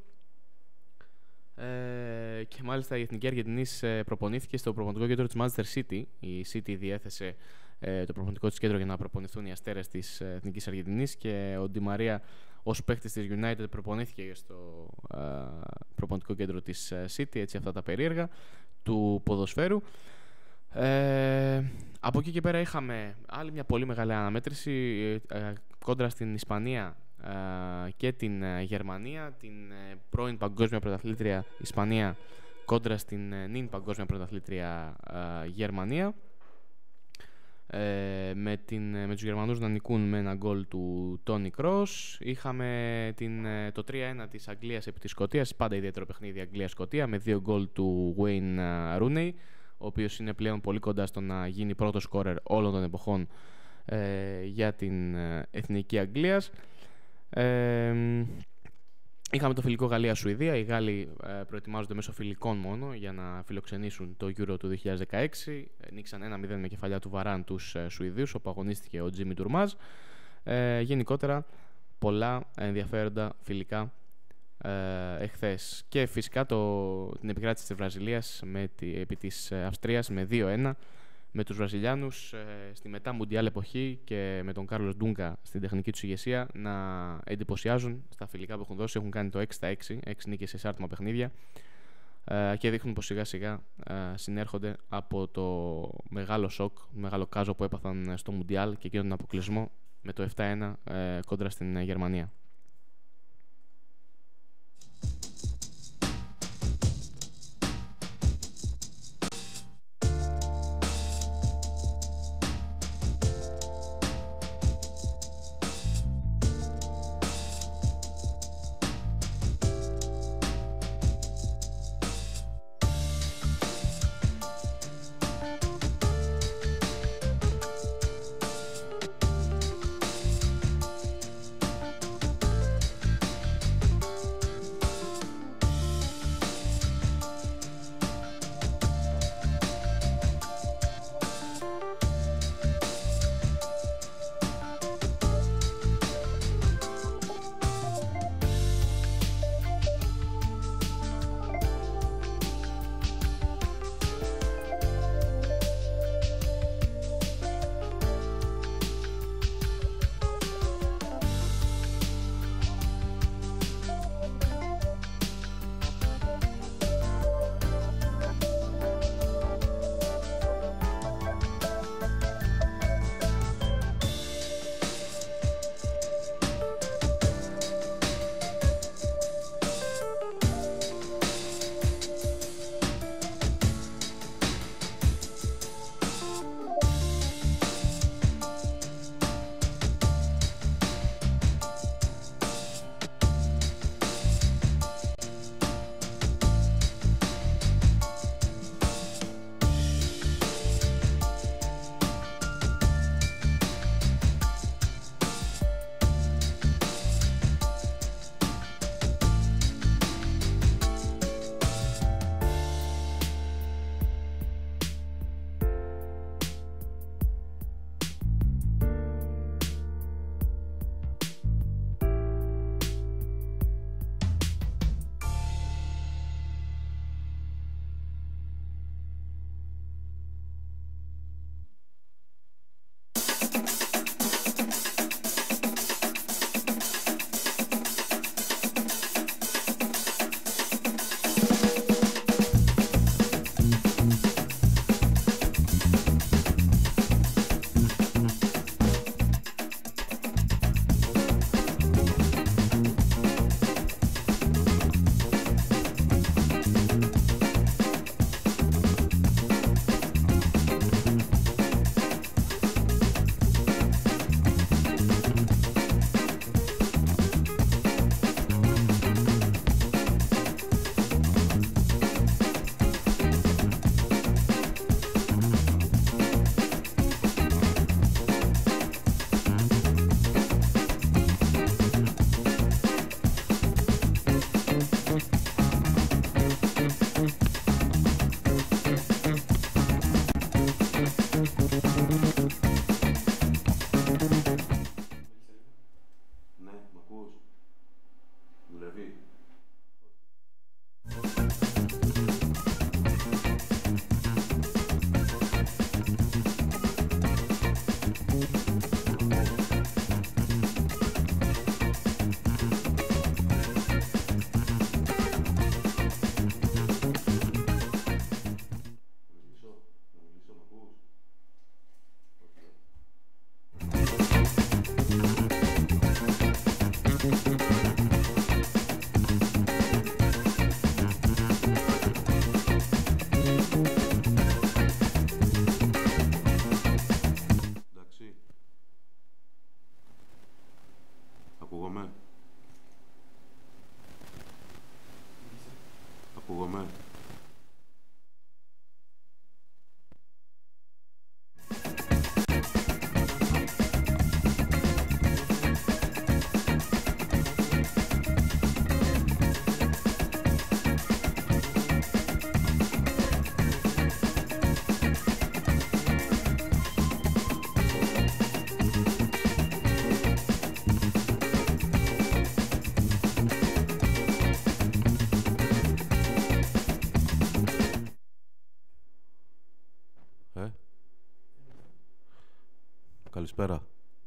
Και μάλιστα η Εθνική Αργεντινής προπονήθηκε στο προπονητικό κέντρο της Manchester City. Η City διέθεσε το προπονητικό της κέντρο για να προπονηθούν οι αστέρες της Εθνικής Αργεντινής, και ο Ντι Μαρία ως παίκτης της United προπονήθηκε στο προπονητικό κέντρο της City. Έτσι, αυτά τα περίεργα του ποδοσφαίρου. Από εκεί και πέρα είχαμε άλλη μια πολύ μεγάλη αναμέτρηση κόντρα στην Ισπανία και την Γερμανία. Την πρώην παγκόσμια πρωταθλήτρια Ισπανία κόντρα στην νυν παγκόσμια πρωταθλήτρια Γερμανία, με τους Γερμανούς να νικούν με ένα γκολ του Τόνι Κρος. Είχαμε το 3-1 της Αγγλίας επί της Σκωτίας, πάντα ιδιαίτερο παιχνίδι Αγγλία-Σκωτία, με 2 γκολ του Wayne Rooney, ο οποίος είναι πλέον πολύ κοντά στο να γίνει πρώτο σκόρερ όλων των εποχών για την εθνική Αγγλίας. Είχαμε το φιλικό Γαλλία-Σουηδία. Οι Γάλλοι προετοιμάζονται μέσω φιλικών μόνο για να φιλοξενήσουν το Euro του 2016. Νίξαν 1-0 με κεφαλιά του Βαράν τους Σουηδίους, όπου αγωνίστηκε ο Τζίμι Τουρμάζ. Γενικότερα πολλά ενδιαφέροντα φιλικά εχθές. Και φυσικά την επικράτηση της Βραζιλίας επί της Αυστρίας με 2-1, με τους Βραζιλιάνους στη μετά Μουντιάλ εποχή και με τον Κάρλος Ντούγκα στην τεχνική τους ηγεσία να εντυπωσιάζουν στα φιλικά που έχουν δώσει. Έχουν κάνει το 6-6, 6 νίκες σε εισάρτημα παιχνίδια, και δείχνουν πως σιγά σιγά συνέρχονται από το μεγάλο σοκ, μεγάλο κάζο που έπαθαν στο Μουντιάλ και εκείνον τον αποκλεισμό με το 7-1 κόντρα στην Γερμανία. Ξεκινάμε. Καλησπέρα.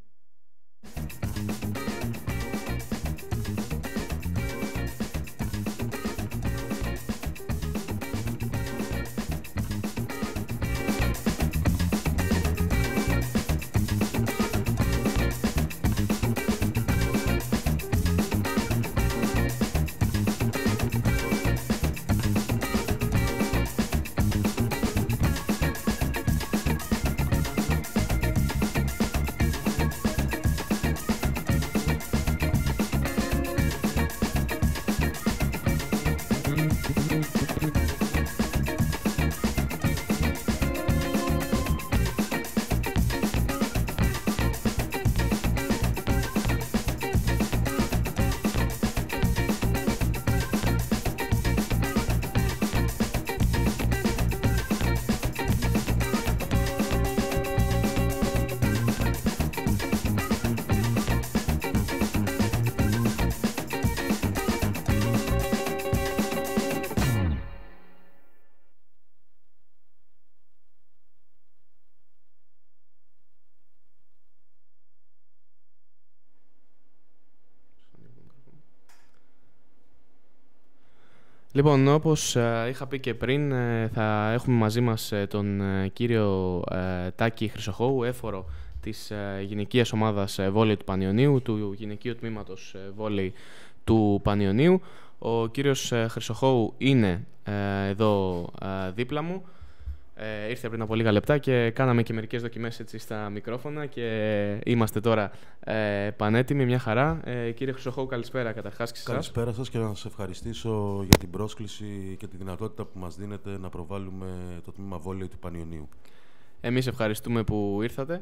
Λοιπόν, όπως είχα πει και πριν, θα έχουμε μαζί μας τον κύριο Τάκη Χρυσοχώου, έφορο της γυναικείας ομάδας βόλεϊ του Πανιωνίου, του γυναικείου τμήματος βόλεϊ του Πανιωνίου. Ο κύριος Χρυσοχώου είναι εδώ δίπλα μου. Ήρθε πριν από λίγα λεπτά και κάναμε και μερικές δοκιμές έτσι στα μικρόφωνα και είμαστε τώρα πανέτοιμοι, μια χαρά. Κύριε Χρυσοχώου, καλησπέρα καταρχάς και σας. Καλησπέρα σας και να σας ευχαριστήσω για την πρόσκληση και τη δυνατότητα που μας δίνετε να προβάλλουμε το τμήμα βόλεϊ του Πανιωνίου. Εμείς ευχαριστούμε που ήρθατε.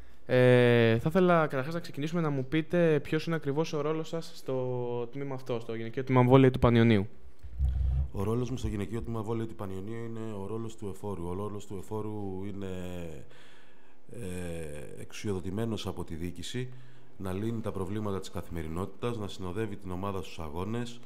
Θα ήθελα καταρχάς να ξεκινήσουμε να μου πείτε ποιος είναι ακριβώς ο ρόλος σας στο τμήμα αυτό, στο γυναικείο τμήμα βόλεϊ του Πανιωνίου. Ο ρόλος μου στο γυναικείο τμήμα βόλεϊ του Πανιωνίου είναι ο ρόλος του εφόρου. Ο ρόλος του εφόρου είναι εξουσιοδοτημένος από τη διοίκηση να λύνει τα προβλήματα της καθημερινότητας, να συνοδεύει την ομάδα στους αγώνες,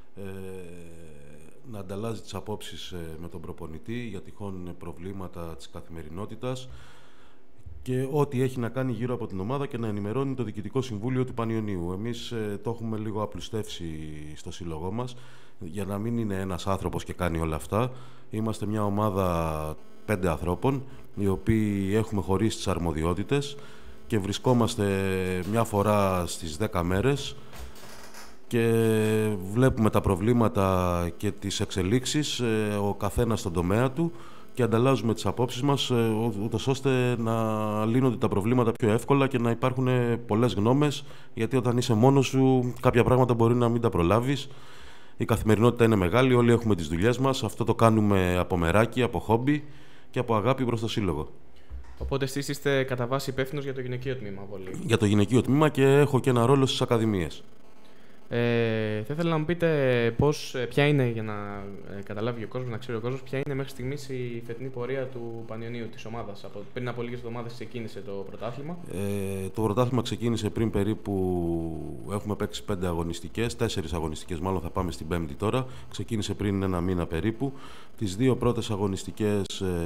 να ανταλλάζει τις απόψεις με τον προπονητή για τυχόν προβλήματα της καθημερινότητας και ό,τι έχει να κάνει γύρω από την ομάδα και να ενημερώνει το Διοικητικό Συμβούλιο του Πανιωνίου. Εμείς το έχουμε λίγο απλουστεύσει στο σύλλογό μας, για να μην είναι ένας άνθρωπος και κάνει όλα αυτά. Είμαστε μια ομάδα 5 ανθρώπων, οι οποίοι έχουμε χωρίσει τις αρμοδιότητες και βρισκόμαστε μια φορά στις 10 μέρες και βλέπουμε τα προβλήματα και τις εξελίξεις, ο καθένας στον τομέα του, και ανταλλάζουμε τις απόψεις μας, ούτως ώστε να λύνονται τα προβλήματα πιο εύκολα και να υπάρχουν πολλές γνώμες, γιατί όταν είσαι μόνος σου κάποια πράγματα μπορεί να μην τα προλάβεις. Η καθημερινότητα είναι μεγάλη, όλοι έχουμε τις δουλειές μας, αυτό το κάνουμε από μεράκι, από χόμπι και από αγάπη προς το σύλλογο. Οπότε εσείς είστε κατά βάση υπεύθυνος για το γυναικείο τμήμα βόλεϊ. Για το γυναικείο τμήμα και έχω και ένα ρόλο στις ακαδημίες. Θα ήθελα να μου πείτε ποια είναι, για να καταλάβει ο κόσμος, να ξέρει ο κόσμος, ποια είναι μέχρι στιγμής η φετινή πορεία του Πανιωνίου, της ομάδας. Πριν από λίγες εβδομάδες ξεκίνησε το πρωτάθλημα. Το πρωτάθλημα ξεκίνησε πριν περίπου. Έχουμε παίξει 5 αγωνιστικές, 4 αγωνιστικές, μάλλον θα πάμε στην 5η τώρα. Ξεκίνησε πριν ένα μήνα περίπου. Τις 2 πρώτες αγωνιστικές.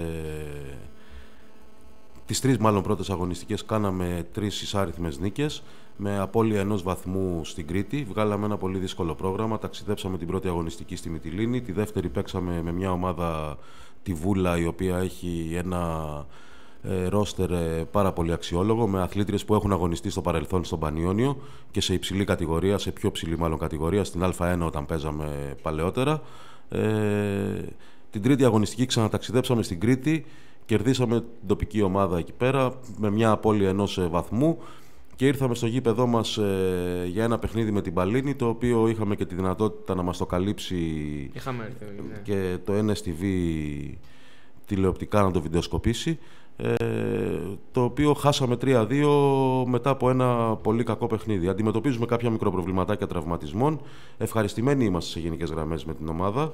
Τις 3 μάλλον πρώτες αγωνιστικές κάναμε 3 ισάριθμες νίκες με απώλεια 1 βαθμού στην Κρήτη. Βγάλαμε ένα πολύ δύσκολο πρόγραμμα. Ταξιδέψαμε την πρώτη αγωνιστική στη Μυτιλήνη. Τη δεύτερη παίξαμε με μια ομάδα, τη Βούλα, η οποία έχει ένα ρόστερ πάρα πολύ αξιόλογο, με αθλήτριες που έχουν αγωνιστεί στο παρελθόν στον Πανιώνιο και σε υψηλή κατηγορία, σε πιο ψηλή μάλλον κατηγορία, στην Α1 όταν παίζαμε παλαιότερα. Την τρίτη αγωνιστική ξαναταξιδέψαμε στην Κρήτη. Κερδίσαμε την τοπική ομάδα εκεί πέρα με μια απώλεια 1 βαθμού και ήρθαμε στο γήπεδό μας για ένα παιχνίδι με την Παλίνη, το οποίο είχαμε και τη δυνατότητα να μας το καλύψει και το NSTV τηλεοπτικά να το βιντεοσκοπήσει, το οποίο χάσαμε 3-2 μετά από ένα πολύ κακό παιχνίδι. Αντιμετωπίζουμε κάποια μικροπροβληματάκια τραυματισμών. Ευχαριστημένοι είμαστε σε γενικές γραμμές με την ομάδα.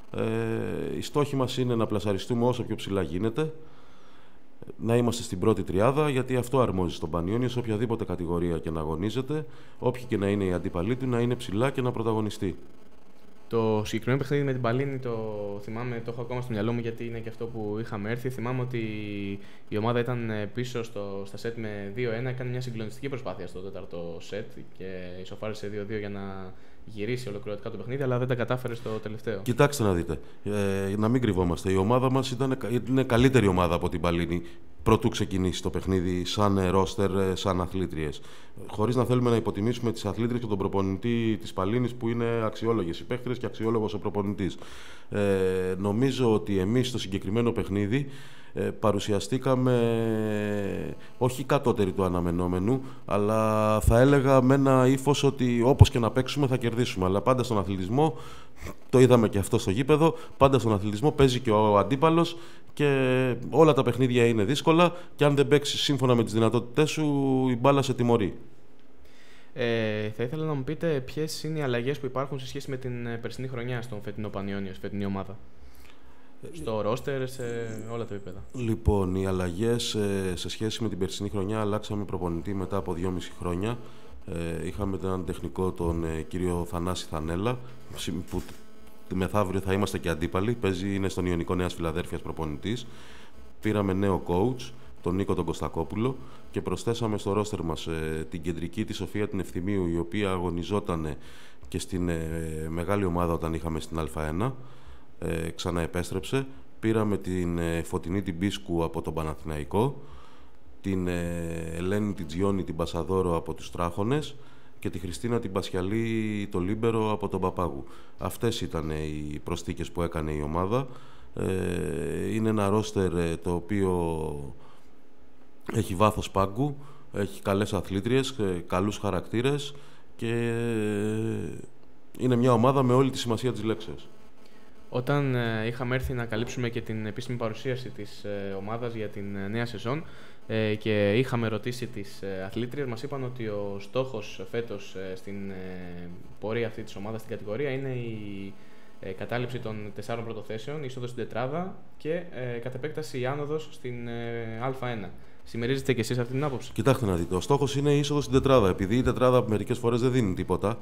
Η στόχη μας είναι να πλασαριστούμε όσο πιο ψηλά γίνεται, να είμαστε στην πρώτη τριάδα, γιατί αυτό αρμόζει στον Πανιόνιο σε οποιαδήποτε κατηγορία και να αγωνίζεται, όποιοι και να είναι οι αντίπαλοι του, να είναι ψηλά και να πρωταγωνιστεί. Το συγκεκριμένο παιχνίδι με την Παλίνη το θυμάμαι, το έχω ακόμα στο μυαλό μου, γιατί είναι και αυτό που είχαμε έρθει. Θυμάμαι ότι η ομάδα ήταν πίσω στα σετ με 2-1, έκανε μια συγκλονιστική προσπάθεια στο τέταρτο σετ και ισοφάρισε 2-2 για να γυρίσει ολοκληρωτικά το παιχνίδι, αλλά δεν τα κατάφερε στο τελευταίο. Κοιτάξτε να δείτε, να μην κρυβόμαστε. Η ομάδα μας είναι καλύτερη ομάδα από την Παλίνη πρωτού ξεκινήσει το παιχνίδι, σαν ρόστερ, σαν αθλήτριες. Χωρίς να θέλουμε να υποτιμήσουμε τις αθλήτριες και τον προπονητή της Παλίνης, που είναι αξιόλογες οι παίκτριες και αξιόλογος ο προπονητής. Νομίζω ότι εμείς στο συγκεκριμένο παιχνίδι παρουσιαστήκαμε όχι κατώτεροι του αναμενόμενου, αλλά θα έλεγα με ένα ύφος ότι όπως και να παίξουμε θα κερδίσουμε. Αλλά πάντα στον αθλητισμό, το είδαμε και αυτό στο γήπεδο, πάντα στον αθλητισμό παίζει και ο αντίπαλος και όλα τα παιχνίδια είναι δύσκολα και αν δεν παίξεις σύμφωνα με τις δυνατότητές σου, η μπάλα σε τιμωρεί. Θα ήθελα να μου πείτε ποιες είναι οι αλλαγές που υπάρχουν σε σχέση με την περσινή χρονιά στον φετινό Πανιόνιο, στη φετινή ομάδα. Στο ρόστερ, σε όλα τα επίπεδα. Λοιπόν, οι αλλαγές σε σχέση με την περσινή χρονιά, αλλάξαμε προπονητή μετά από 2,5 χρόνια. Είχαμε έναν τεχνικό, τον κύριο Θανάση Θανέλα, που μεθαύριο θα είμαστε και αντίπαλοι. Είναι στον Ιωνικό Νέας Φιλαδέλφειας προπονητής. Πήραμε νέο coach, τον Νίκο τον Κωστακόπουλο, και προσθέσαμε στο ρόστερ μας την κεντρική, τη Σοφία την Ευθυμίου, η οποία αγωνιζόταν και στην μεγάλη ομάδα όταν είχαμε στην Α1. Ξαναεπέστρεψε. Πήραμε την Φωτεινή την Μπίσκου από τον Παναθηναϊκό, την Ελένη την Τζιόνι την Πασαδόρο από τους Τράχονες και τη Χριστίνα την Πασιαλή το Λίμπερο από τον Παπάγου. Αυτές ήταν οι προσθήκες που έκανε η ομάδα. Είναι ένα ρόστερ το οποίο έχει βάθος πάγκου, έχει καλές αθλήτριες, καλούς χαρακτήρες και είναι μια ομάδα με όλη τη σημασία της λέξης. Όταν είχαμε έρθει να καλύψουμε και την επίσημη παρουσίαση της ομάδας για την νέα σεζόν και είχαμε ρωτήσει τις αθλήτριες, μας είπαν ότι ο στόχος φέτος στην πορεία αυτή της ομάδας στην κατηγορία είναι η κατάληψη των 4 πρώτων θέσεων, είσοδος στην τετράδα και κατ' επέκταση η άνοδος στην Α1. Συμμερίζεστε και εσείς αυτή την άποψη? Κοιτάξτε να δείτε, ο στόχος είναι η είσοδος στην τετράδα, επειδή η τετράδα μερικές φορές δεν δίνει τίποτα.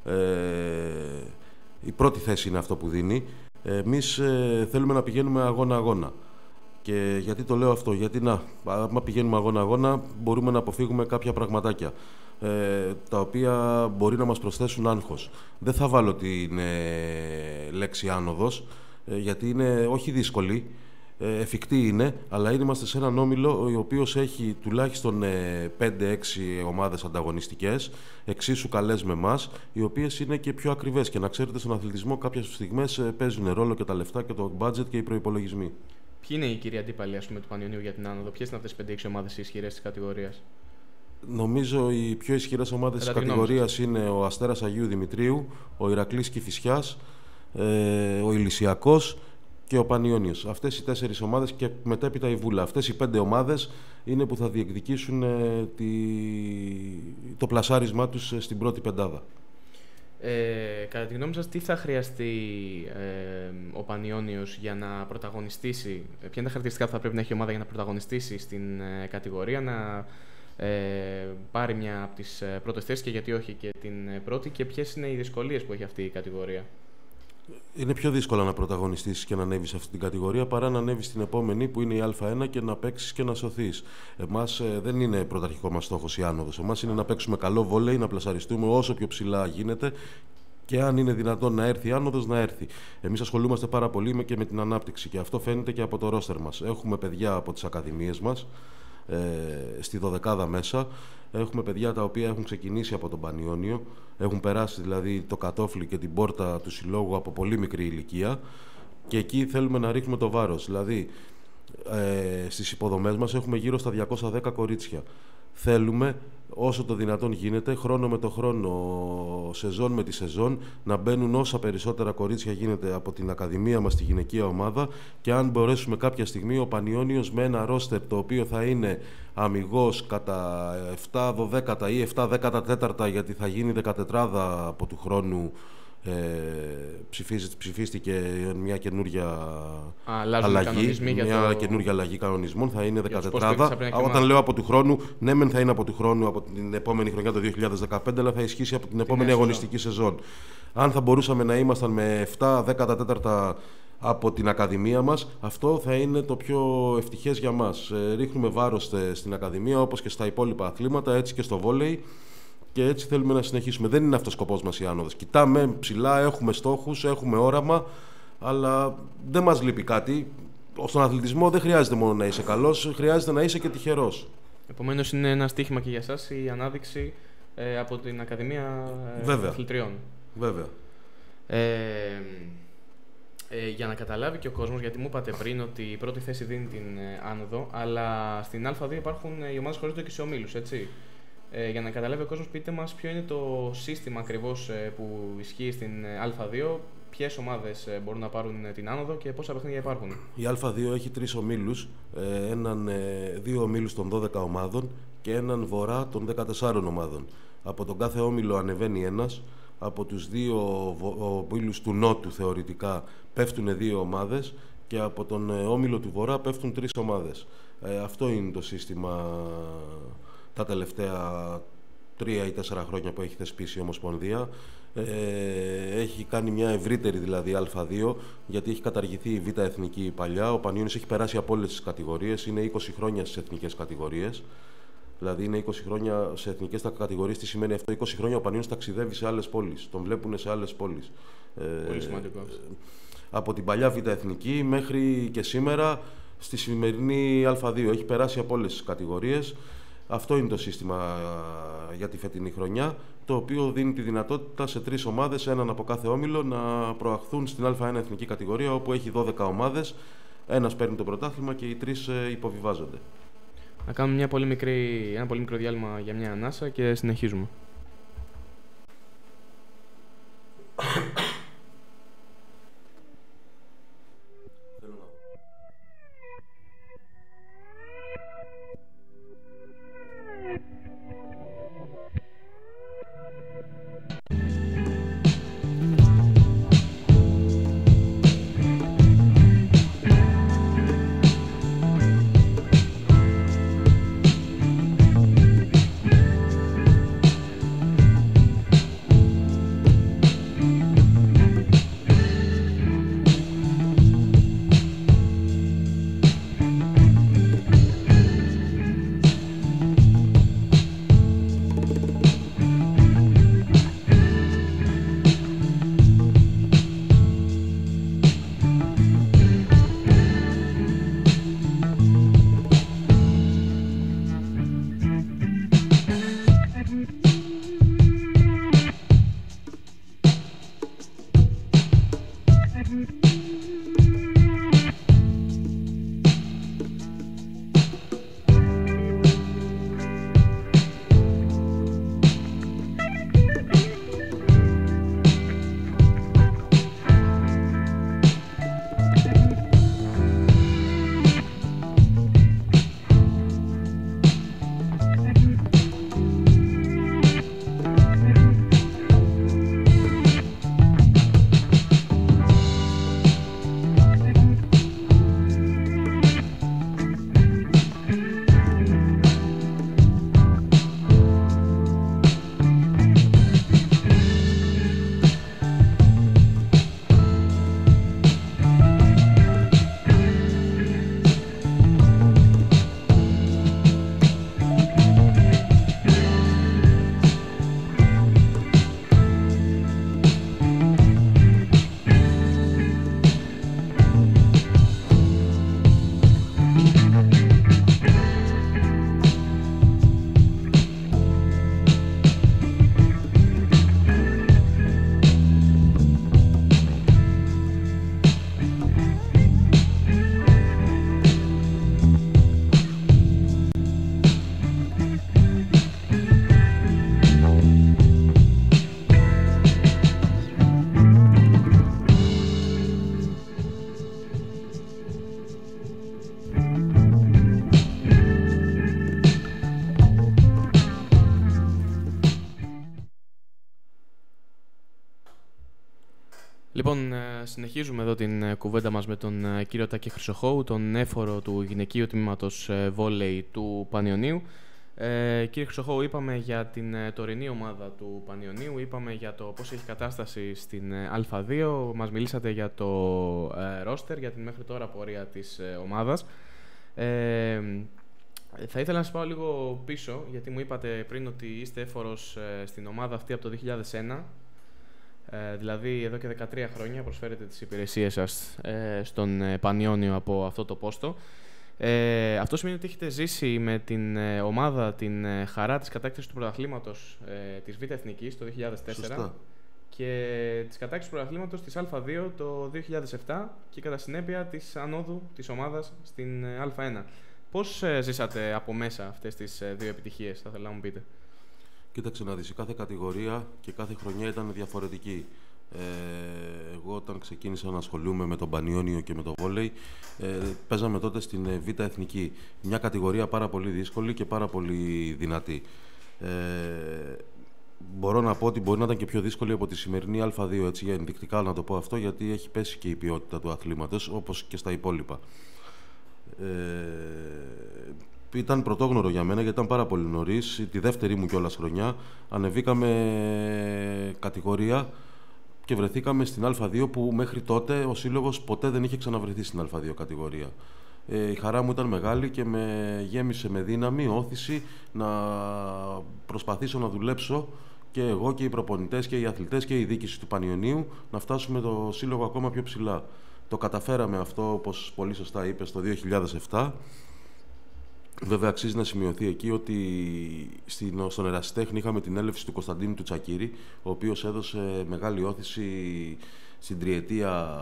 Η πρώτη θέση είναι αυτό που δίνει. Εμείς θέλουμε να πηγαίνουμε αγώνα-αγώνα. Και γιατί το λέω αυτό? Γιατί άμα πηγαίνουμε αγώνα-αγώνα μπορούμε να αποφύγουμε κάποια πραγματάκια τα οποία μπορεί να μας προσθέσουν άγχος. Δεν θα βάλω την λέξη άνοδος, γιατί είναι όχι δύσκολη, εφικτή είναι, αλλά είμαστε σε έναν όμιλο ο οποίος έχει τουλάχιστον 5-6 ομάδες ανταγωνιστικές, εξίσου καλές με εμάς, οι οποίες είναι και πιο ακριβές. Και να ξέρετε, στον αθλητισμό κάποιες στιγμές παίζουν ρόλο και τα λεφτά και το budget και οι προϋπολογισμοί. Ποιοι είναι οι κύριοι αντίπαλοι, του Πανιωνίου για την άνοδο? Ποιες είναι αυτές οι 5-6 ομάδες ισχυρές της κατηγορίας? Νομίζω οι πιο ισχυρές ομάδες της κατηγορίας είναι ο Αστέρας Αγίου Δημητρίου, ο Ηρακλής Κηφισιάς, ο Ηλυσιακός και ο Πανιόνιος. Αυτές οι 4 ομάδες και μετέπειτα η Βούλα. Αυτές οι 5 ομάδες είναι που θα διεκδικήσουν το πλασάρισμά τους στην πρώτη πεντάδα. Κατά τη γνώμη σας, τι θα χρειαστεί ο Πανιόνιος για να πρωταγωνιστήσει? Ποια είναι τα χαρακτηριστικά που θα πρέπει να έχει η ομάδα για να πρωταγωνιστήσει στην κατηγορία, να πάρει μια από τις πρώτες θέσεις και γιατί όχι και την πρώτη, και ποιες είναι οι δυσκολίες που έχει αυτή η κατηγορία? Είναι πιο δύσκολο να πρωταγωνιστήσεις και να ανέβεις σε αυτή την κατηγορία παρά να ανέβεις στην επόμενη που είναι η Α1 και να παίξεις και να σωθείς. Εμάς δεν είναι πρωταρχικό μας στόχος η άνοδος. Εμάς είναι να παίξουμε καλό βόλεϊ, να πλασαριστούμε όσο πιο ψηλά γίνεται και αν είναι δυνατόν να έρθει η άνοδος, να έρθει. Εμείς ασχολούμαστε πάρα πολύ και με την ανάπτυξη και αυτό φαίνεται και από το ρόστερ μας. Έχουμε παιδιά από τις ακαδημίες μας, στη 12η μέσα. Έχουμε παιδιά τα οποία έχουν ξεκινήσει από τον Πανιόνιο, έχουν περάσει δηλαδή το κατόφλι και την πόρτα του συλλόγου από πολύ μικρή ηλικία και εκεί θέλουμε να ρίχνουμε το βάρος. Δηλαδή στις υποδομές μας έχουμε γύρω στα 210 κορίτσια. θέλουμε όσο το δυνατόν γίνεται, χρόνο με το χρόνο, σεζόν με τη σεζόν, να μπαίνουν όσα περισσότερα κορίτσια γίνεται από την Ακαδημία μας στη γυναικεία ομάδα, και αν μπορέσουμε κάποια στιγμή ο Πανιώνιος με ένα ρόστερ το οποίο θα είναι αμιγώς κατά 7-12 ή 7-14, γιατί θα γίνει 14 από του χρόνου. Ψηφίστηκε μια καινούρια αλλαγή, καινούρια αλλαγή κανονισμών, θα είναι 14. Όταν λέω από του χρόνου, ναι μεν θα είναι από του χρόνου, από την επόμενη χρονιά το 2015, αλλά θα ισχύσει από την επόμενη αγωνιστική σεζόν. Αν θα μπορούσαμε να ήμασταν με 7-14 από την Ακαδημία μας, αυτό θα είναι το πιο ευτυχές για μας. Ρίχνουμε βάρος στην Ακαδημία, όπως και στα υπόλοιπα αθλήματα, έτσι και στο βόλεϊ. Και έτσι θέλουμε να συνεχίσουμε. Δεν είναι αυτός ο σκοπός μας η άνοδος. Κοιτάμε ψηλά, έχουμε στόχους, έχουμε όραμα, αλλά δεν μας λείπει κάτι. Στον αθλητισμό δεν χρειάζεται μόνο να είσαι καλός, χρειάζεται να είσαι και τυχερός. Επομένως, είναι ένα στοίχημα και για σας η ανάδειξη από την Ακαδημία Αθλητριών. Βέβαια. Για να καταλάβει και ο κόσμος, γιατί μου είπατε πριν ότι η πρώτη θέση δίνει την άνοδο, αλλά στην Α2 υπάρχουν οι ομάδες χωρίζονται και σε ομίλους, έτσι. Για να καταλάβει ο κόσμος, πείτε μας ποιο είναι το σύστημα ακριβώς που ισχύει στην Α2, ποιες ομάδες μπορούν να πάρουν την άνοδο και πόσα παιχνίδια υπάρχουν. Η Α2 έχει 3 ομίλους, 2 ομίλους των 12 ομάδων και έναν βορρά των 14 ομάδων. Από τον κάθε όμιλο ανεβαίνει ένας, από τους 2 ομίλους του Νότου θεωρητικά πέφτουν 2 ομάδες και από τον όμιλο του Βορρά πέφτουν 3 ομάδες. Αυτό είναι το σύστημα τα τελευταία 3 ή 4 χρόνια που έχει θεσπίσει η Ομοσπονδία. Έχει κάνει μια ευρύτερη δηλαδή Α2, γιατί έχει καταργηθεί η Β' Εθνική παλιά. Ο Πανιώνιος έχει περάσει από όλες τις κατηγορίες, είναι 20 χρόνια στις εθνικές κατηγορίες. Δηλαδή είναι 20 χρόνια σε εθνικές κατηγορίες. Τι σημαίνει αυτό? 20 χρόνια ο Πανιώνιος ταξιδεύει σε άλλες πόλεις, τον βλέπουν σε άλλες πόλεις. Πολύ σημαντικό. Από την παλιά Β' Εθνική μέχρι και σήμερα στη σημερινή Α2 έχει περάσει από όλες τις κατηγορίες. Αυτό είναι το σύστημα για τη φετινή χρονιά, το οποίο δίνει τη δυνατότητα σε 3 ομάδες, έναν από κάθε όμιλο, να προαχθούν στην Α1 εθνική κατηγορία, όπου έχει 12 ομάδες, ένας παίρνει το πρωτάθλημα και οι 3 υποβιβάζονται. Να κάνουμε ένα πολύ μικρό διάλειμμα για μια ανάσα και συνεχίζουμε. Λοιπόν, συνεχίζουμε εδώ την κουβέντα μας με τον κύριο Τάκη Χρυσοχώου, τον έφορο του γυναικείου τμήματος βόλεϊ του Πανιωνίου. Κύριε Χρυσοχώου, είπαμε για την τωρινή ομάδα του Πανιωνίου, είπαμε για το πώς έχει κατάσταση στην Α2, μας μιλήσατε για το ρόστερ, για την μέχρι τώρα πορεία της ομάδας. Θα ήθελα να σας πάω λίγο πίσω, γιατί μου είπατε πριν ότι είστε έφορος στην ομάδα αυτή από το 2001. Δηλαδή, εδώ και 13 χρόνια προσφέρετε τις υπηρεσίες σας στον Πανιώνιο από αυτό το πόστο. Αυτό σημαίνει ότι έχετε ζήσει με την ομάδα την χαρά της κατάκτησης του πρωταθλήματος της Β' Εθνικής το 2004. Σωστά. Και της κατάκτησης του πρωταθλήματος της Α2 το 2007 και κατά συνέπεια της ανόδου της ομάδας στην Α1. Πώς ζήσατε από μέσα αυτές τις δύο επιτυχίες, θα ήθελα να μου πείτε? Κοίταξε να δεις, κάθε κατηγορία και κάθε χρονιά ήταν διαφορετική. Εγώ όταν ξεκίνησα να ασχολούμαι με τον Πανιώνιο και με το βόλεϊ, παίζαμε τότε στην Β' Εθνική. Μια κατηγορία πάρα πολύ δύσκολη και πάρα πολύ δυνατή. Μπορώ να πω ότι μπορεί να ήταν και πιο δύσκολη από τη σημερινή Α2, έτσι, για ενδεικτικά να το πω αυτό, γιατί έχει πέσει και η ποιότητα του αθλήματος, όπως και στα υπόλοιπα. Ήταν πρωτόγνωρο για μένα, γιατί ήταν πάρα πολύ νωρίς. Τη δεύτερη μου κιόλας χρονιά ανεβήκαμε κατηγορία και βρεθήκαμε στην Α2, που μέχρι τότε ο σύλλογος ποτέ δεν είχε ξαναβρεθεί στην Α2 κατηγορία. Η χαρά μου ήταν μεγάλη και με γέμισε με δύναμη, όθηση να προσπαθήσω να δουλέψω και εγώ και οι προπονητές και οι αθλητές και η διοίκηση του Πανιωνίου να φτάσουμε το σύλλογο ακόμα πιο ψηλά. Το καταφέραμε αυτό, όπως πολύ σωστά είπες, το 2007. Βέβαια, αξίζει να σημειωθεί εκεί ότι στον ερασιτέχνη είχαμε την έλευση του Κωνσταντίνου του Τσακίρη, ο οποίος έδωσε μεγάλη όθηση στην τριετία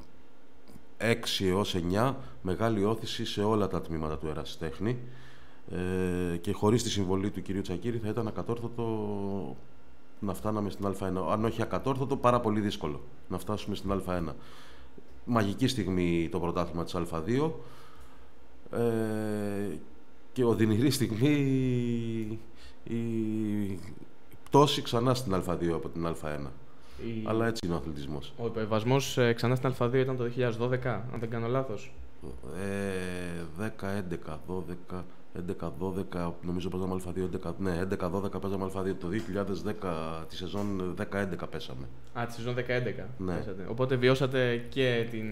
6 έως 9, μεγάλη όθηση σε όλα τα τμήματα του ερασιτέχνη, και χωρίς τη συμβολή του κυρίου Τσακίρη θα ήταν ακατόρθωτο να φτάναμε στην Α1. Αν όχι ακατόρθωτο, πάρα πολύ δύσκολο να φτάσουμε στην Α1. Μαγική στιγμή το πρωτάθλημα της Α2, και οδυνηρή στιγμή η πτώση ξανά στην Α2 από την Α1. Αλλά έτσι είναι ο αθλητισμός. Ο υπερβασμός ξανά στην Α2 ήταν το 2012, αν δεν κάνω λάθος. 10, 11, 12, 11-12, νομίζω παίζαμε Α2, ναι, 11-12 παίζαμε Α2. Το 2010, τη σεζόν 10-11 πέσαμε. Α, τη σεζόν 10-11. Ναι. Πέσατε. Οπότε βιώσατε και την...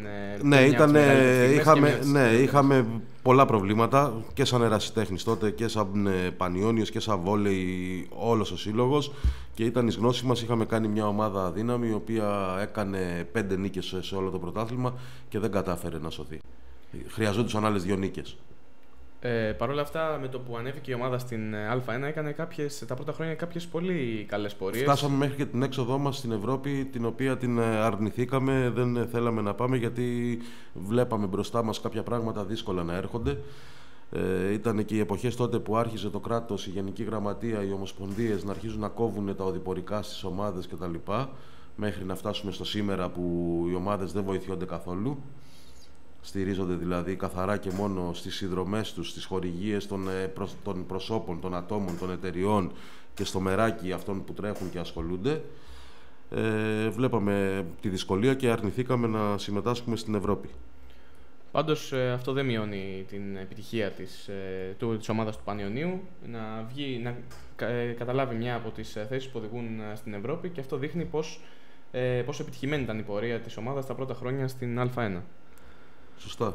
Ναι, είχαμε πολλά προβλήματα και σαν ερασιτέχνης τότε και σαν Πανιώνιος και σαν βόλεϊ, όλος ο σύλλογος, και ήταν εις γνώση μας. Είχαμε κάνει μια ομάδα δύναμη η οποία έκανε 5 νίκες σε όλο το πρωτάθλημα και δεν κατάφερε να σωθεί. Χρειαζόντουσαν άλλες 2 νίκες. Παρ' όλα αυτά, με το που ανέβηκε η ομάδα στην Α1, έκανε τα πρώτα χρόνια κάποιες πολύ καλές πορείες. Φτάσαμε μέχρι και την έξοδό μας στην Ευρώπη, την οποία την αρνηθήκαμε, δεν θέλαμε να πάμε, γιατί βλέπαμε μπροστά μας κάποια πράγματα δύσκολα να έρχονται. Ήταν και οι εποχές τότε που άρχιζε το κράτος, η Γενική Γραμματεία, οι ομοσπονδίες να αρχίζουν να κόβουν τα οδηπορικά στις ομάδες κτλ. Μέχρι να φτάσουμε στο σήμερα που οι ομάδες δεν βοηθιόνται καθόλου. Στηρίζονται δηλαδή καθαρά και μόνο στις συνδρομές τους, στις χορηγίες των προσώπων, των ατόμων, των εταιριών και στο μεράκι αυτών που τρέχουν και ασχολούνται. Βλέπαμε τη δυσκολία και αρνηθήκαμε να συμμετάσχουμε στην Ευρώπη. Πάντως αυτό δεν μειώνει την επιτυχία της ομάδας του Πανιωνίου να καταλάβει μια από τις θέσεις που οδηγούν στην Ευρώπη, και αυτό δείχνει πόσο επιτυχημένη ήταν η πορεία της ομάδας τα πρώτα χρόνια στην Α1. Σωστά.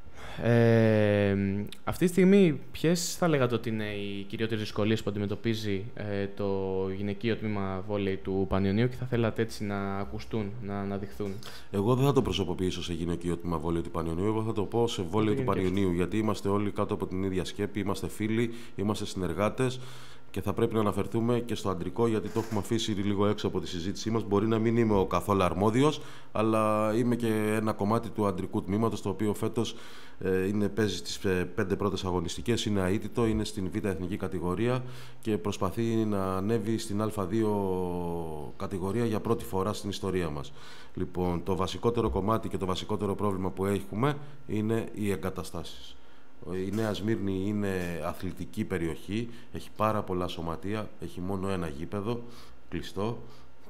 Αυτή τη στιγμή, ποιες θα λέγατε ότι είναι οι κυριότερες δυσκολίες που αντιμετωπίζει το γυναικείο τμήμα βόλεϊ του Πανιωνίου και θα θέλατε έτσι να ακουστούν, να αναδειχθούν? Εγώ δεν θα το προσωποποιήσω σε γυναικείο τμήμα βόλεϊ του Πανιωνίου. Εγώ θα το πω σε βόλεϊ του Πανιωνίου, γιατί είμαστε όλοι κάτω από την ίδια σκέπη, είμαστε φίλοι, είμαστε συνεργάτες. Και θα πρέπει να αναφερθούμε και στο αντρικό, γιατί το έχουμε αφήσει λίγο έξω από τη συζήτησή μας. Μπορεί να μην είμαι ο καθόλου αρμόδιος, αλλά είμαι και ένα κομμάτι του αντρικού τμήματος, το οποίο φέτος παίζει στις 5 πρώτες αγωνιστικές, είναι αίτητο, είναι στην Β' Εθνική κατηγορία και προσπαθεί να ανέβει στην Α2 κατηγορία για πρώτη φορά στην ιστορία μας. Λοιπόν, το βασικότερο κομμάτι και το βασικότερο πρόβλημα που έχουμε είναι οι εγκαταστάσεις. Η Νέα Σμύρνη είναι αθλητική περιοχή, έχει πάρα πολλά σωματεία, έχει μόνο ένα γήπεδο κλειστό,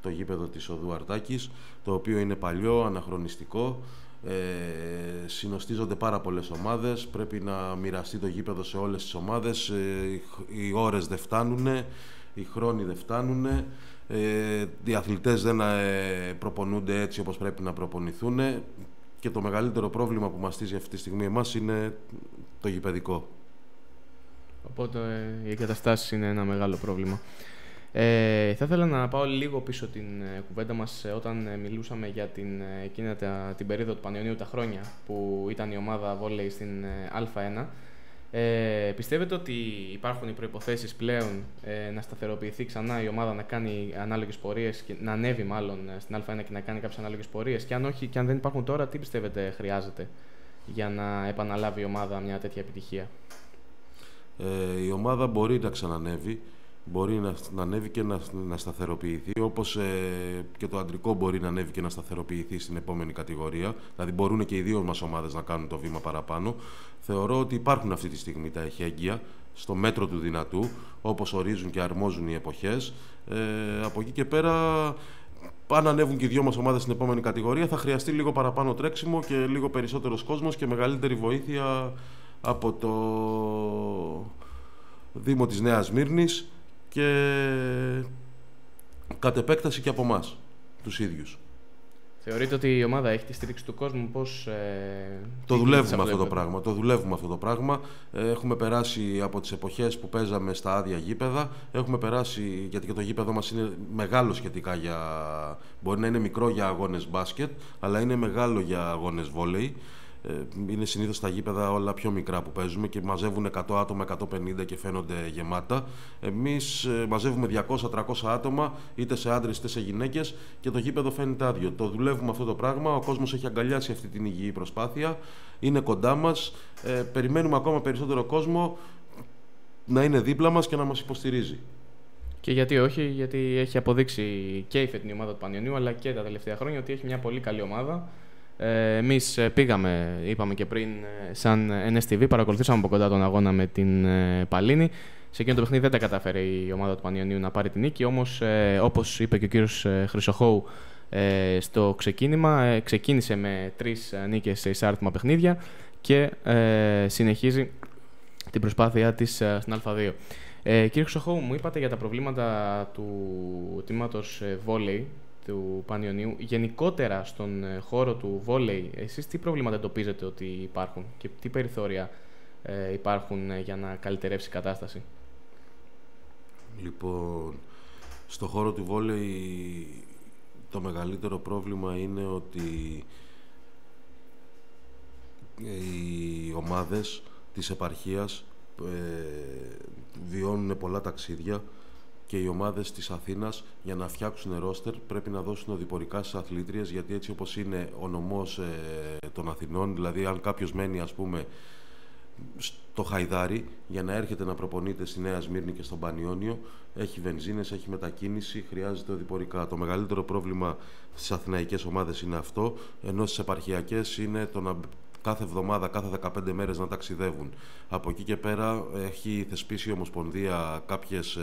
το γήπεδο της Οδού Αρτάκης, το οποίο είναι παλιό, αναχρονιστικό. Συνοστίζονται πάρα πολλές ομάδες, πρέπει να μοιραστεί το γήπεδο σε όλες τις ομάδες, οι ώρες δεν φτάνουν, οι χρόνοι δεν φτάνουν, οι αθλητές δεν προπονούνται έτσι όπως πρέπει να προπονηθούν και το μεγαλύτερο πρόβλημα που μαστίζει αυτή τη στιγμή εμάς είναι το γηπεδικό. Οπότε οι εγκαταστάσεις είναι ένα μεγάλο πρόβλημα. Θα ήθελα να πάω λίγο πίσω την κουβέντα μας όταν μιλούσαμε για την περίοδο του Πανιωνίου, τα χρόνια που ήταν η ομάδα βόλεϊ στην Α1. Πιστεύετε ότι υπάρχουν οι προϋποθέσεις πλέον να σταθεροποιηθεί ξανά η ομάδα, να κάνει ανάλογες πορείες, να ανέβει μάλλον στην Α1 και να κάνει κάποιες ανάλογες πορείες? Και αν όχι, και αν δεν υπάρχουν τώρα, τι πιστεύετε χρειάζεται για να επαναλάβει η ομάδα μια τέτοια επιτυχία? Η ομάδα μπορεί να ξανανεύει. Μπορεί να ανέβει και να σταθεροποιηθεί, όπως και το αντρικό μπορεί να ανέβει και να σταθεροποιηθεί στην επόμενη κατηγορία. Δηλαδή μπορούν και οι δύο μας ομάδες να κάνουν το βήμα παραπάνω. Θεωρώ ότι υπάρχουν αυτή τη στιγμή τα εχέγγυα στο μέτρο του δυνατού, όπως ορίζουν και αρμόζουν οι εποχές. Από εκεί και πέρα, αν ανέβουν και οι δύο μας ομάδες στην επόμενη κατηγορία, θα χρειαστεί λίγο παραπάνω τρέξιμο και λίγο περισσότερος κόσμος και μεγαλύτερη βοήθεια από το Δήμο της Νέας Σμύρνης και κατ' επέκταση και από εμάς, τους ίδιους. Θεωρείτε ότι η ομάδα έχει τη στήριξη του κόσμου? Πώς το δουλεύουμε αυτό το πράγμα. Έχουμε περάσει από τις εποχές που παίζαμε στα άδεια γήπεδα. Έχουμε περάσει, γιατί και το γήπεδο μας είναι μεγάλο σχετικά μπορεί να είναι μικρό για αγώνες μπάσκετ, αλλά είναι μεγάλο για αγώνες βόλεϊ. Είναι συνήθως τα γήπεδα όλα πιο μικρά που παίζουμε και μαζεύουν 100 άτομα, 150 και φαίνονται γεμάτα. Εμείς μαζεύουμε 200-300 άτομα, είτε σε άντρες είτε σε γυναίκες, και το γήπεδο φαίνεται άδειο. Το δουλεύουμε αυτό το πράγμα, ο κόσμος έχει αγκαλιάσει αυτή την υγιή προσπάθεια, είναι κοντά μας, περιμένουμε ακόμα περισσότερο κόσμο να είναι δίπλα μας και να μας υποστηρίζει. Και γιατί όχι, γιατί έχει αποδείξει και η φετινή ομάδα του Πανιωνίου, αλλά και τα τελευταία χρόνια ότι έχει μια πολύ καλή ομάδα. Εμείς πήγαμε, είπαμε και πριν, σαν NSTV, παρακολουθήσαμε από κοντά τον αγώνα με την Παλίνη. Σε εκείνο το παιχνίδι δεν τα κατάφερε η ομάδα του Πανιωνίου να πάρει την νίκη, όμως όπως είπε και ο κύριος Χρυσοχώου στο ξεκίνημα, ξεκίνησε με 3 νίκες σε εισάρτημα παιχνίδια και συνεχίζει την προσπάθειά της στην Α2. Κύριε Χρυσοχώου, μου είπατε για τα προβλήματα του τμήματος βόλεϊ του Πανιωνίου. Γενικότερα στον χώρο του βόλεϊ, εσείς τι προβλήματα εντοπίζετε ότι υπάρχουν και τι περιθώρια υπάρχουν για να καλυτερεύσει η κατάσταση? Λοιπόν, στον χώρο του βόλεϊ το μεγαλύτερο πρόβλημα είναι ότι οι ομάδες της επαρχίας βιώνουν πολλά ταξίδια και οι ομάδες της Αθήνας για να φτιάξουν ρόστερ πρέπει να δώσουν οδηπορικά στις αθλήτριες, γιατί έτσι όπως είναι ο νομός των Αθηνών, δηλαδή αν κάποιος μένει ας πούμε στο Χαϊδάρι για να έρχεται να προπονείται στη Νέα Σμύρνη και στον Πανιώνιο, έχει βενζίνες, έχει μετακίνηση, χρειάζεται οδηπορικά. Το μεγαλύτερο πρόβλημα στις αθηναϊκές ομάδες είναι αυτό, ενώ στις επαρχιακές είναι το να κάθε εβδομάδα, κάθε 15 μέρες να ταξιδεύουν. Από εκεί και πέρα έχει θεσπίσει η Ομοσπονδία κάποιες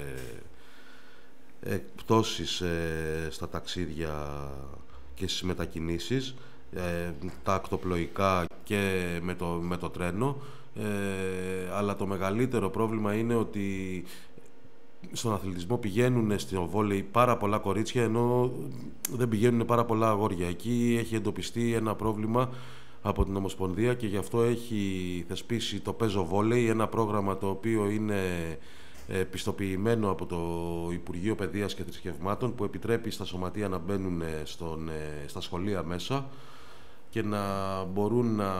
εκπτώσεις στα ταξίδια και στις μετακινήσεις, τα ακτοπλοϊκά και με το τρένο, αλλά το μεγαλύτερο πρόβλημα είναι ότι στον αθλητισμό πηγαίνουν στο βόλεϊ πάρα πολλά κορίτσια, ενώ δεν πηγαίνουν πάρα πολλά αγόρια. Εκεί έχει εντοπιστεί ένα πρόβλημα από την Ομοσπονδία και γι' αυτό έχει θεσπίσει το Παίζω Βόλεϊ, ένα πρόγραμμα το οποίο είναι πιστοποιημένο από το Υπουργείο Παιδείας και Θρησκευμάτων, που επιτρέπει στα σωματεία να μπαίνουν στα σχολεία μέσα και να μπορούν να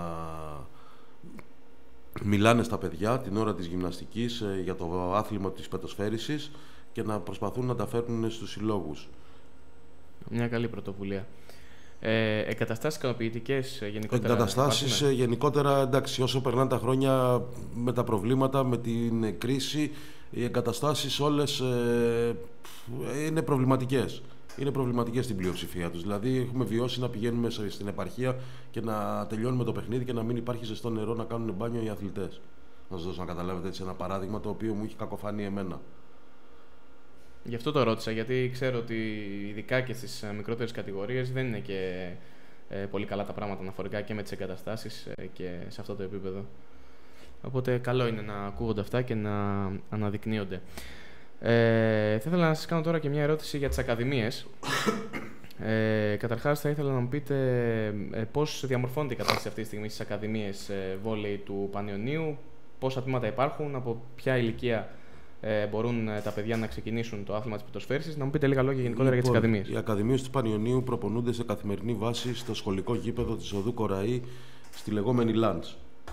μιλάνε στα παιδιά την ώρα της γυμναστικής για το άθλημα της πετοσφαίρισης και να προσπαθούν να τα φέρνουν στους συλλόγους. Μια καλή πρωτοβουλία. Εγκαταστάσεις ικανοποιητικές γενικότερα? Εγκαταστάσεις γενικότερα, εντάξει, όσο περνάνε τα χρόνια με τα προβλήματα, με την κρίση, οι εγκαταστάσεις όλες είναι προβληματικές. Είναι προβληματικές στην πλειοψηφία τους. Δηλαδή, έχουμε βιώσει να πηγαίνουμε στην επαρχία και να τελειώνουμε το παιχνίδι και να μην υπάρχει ζεστό νερό να κάνουν μπάνιο οι αθλητές. Να σας δώσω να καταλάβετε έτσι ένα παράδειγμα το οποίο μου έχει κακοφανεί εμένα. Γι' αυτό το ρώτησα, γιατί ξέρω ότι ειδικά και στις μικρότερες κατηγορίες δεν είναι και πολύ καλά τα πράγματα αναφορικά και με τις εγκαταστάσεις και σε αυτό το επίπεδο. Οπότε καλό είναι να ακούγονται αυτά και να αναδεικνύονται. Θα ήθελα να σας κάνω τώρα και μια ερώτηση για τις ακαδημίες. Καταρχάς θα ήθελα να μου πείτε πώς διαμορφώνεται η κατάσταση αυτή τη στιγμή στις ακαδημίες βόλεϊ του Πανιωνίου, πόσα τμήματα υπάρχουν, από ποια ηλικία μπορούν τα παιδιά να ξεκινήσουν το άθλημα της ποδοσφαίρισης. Να μου πείτε λίγα λόγια γενικότερα για τις ακαδημίες. Οι ακαδημίες του Πανιωνίου προπονούνται σε καθημερινή βάση στο σχολικό γήπεδο της οδού Κοραή, στη λεγόμενη Λάντς.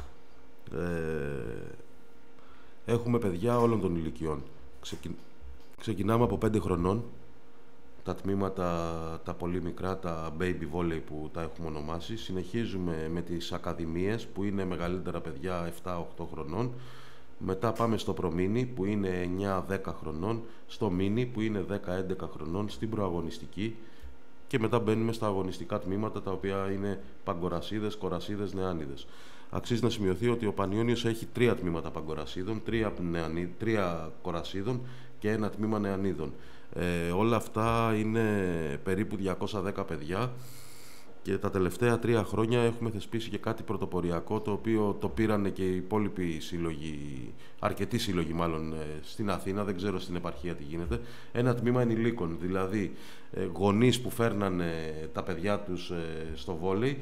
Έχουμε παιδιά όλων των ηλικιών. Ξεκινάμε από 5 χρονών. Τα τμήματα, τα πολύ μικρά, τα baby volley που τα έχουμε ονομάσει. Συνεχίζουμε με τις ακαδημίες που είναι μεγαλύτερα παιδιά 7-8 χρονών. Μετά πάμε στο προμίνι που είναι 9-10 χρονών, στο μίνι που είναι 10-11 χρονών, στην προαγωνιστική και μετά μπαίνουμε στα αγωνιστικά τμήματα τα οποία είναι παγκορασίδες, κορασίδες, νεάνιδες. Αξίζει να σημειωθεί ότι ο Πανιώνιος έχει 3 τμήματα παγκορασίδων, 3 κορασίδων και 1 τμήμα νεανίδων. Όλα αυτά είναι περίπου 210 παιδιά και τα τελευταία 3 χρόνια έχουμε θεσπίσει και κάτι πρωτοποριακό, το οποίο το πήρανε και οι υπόλοιποι σύλλογοι, αρκετοί σύλλογοι μάλλον στην Αθήνα, δεν ξέρω στην επαρχία τι γίνεται. Ένα τμήμα ενηλίκων, δηλαδή γονείς που φέρνανε τα παιδιά τους στο βόλεϊ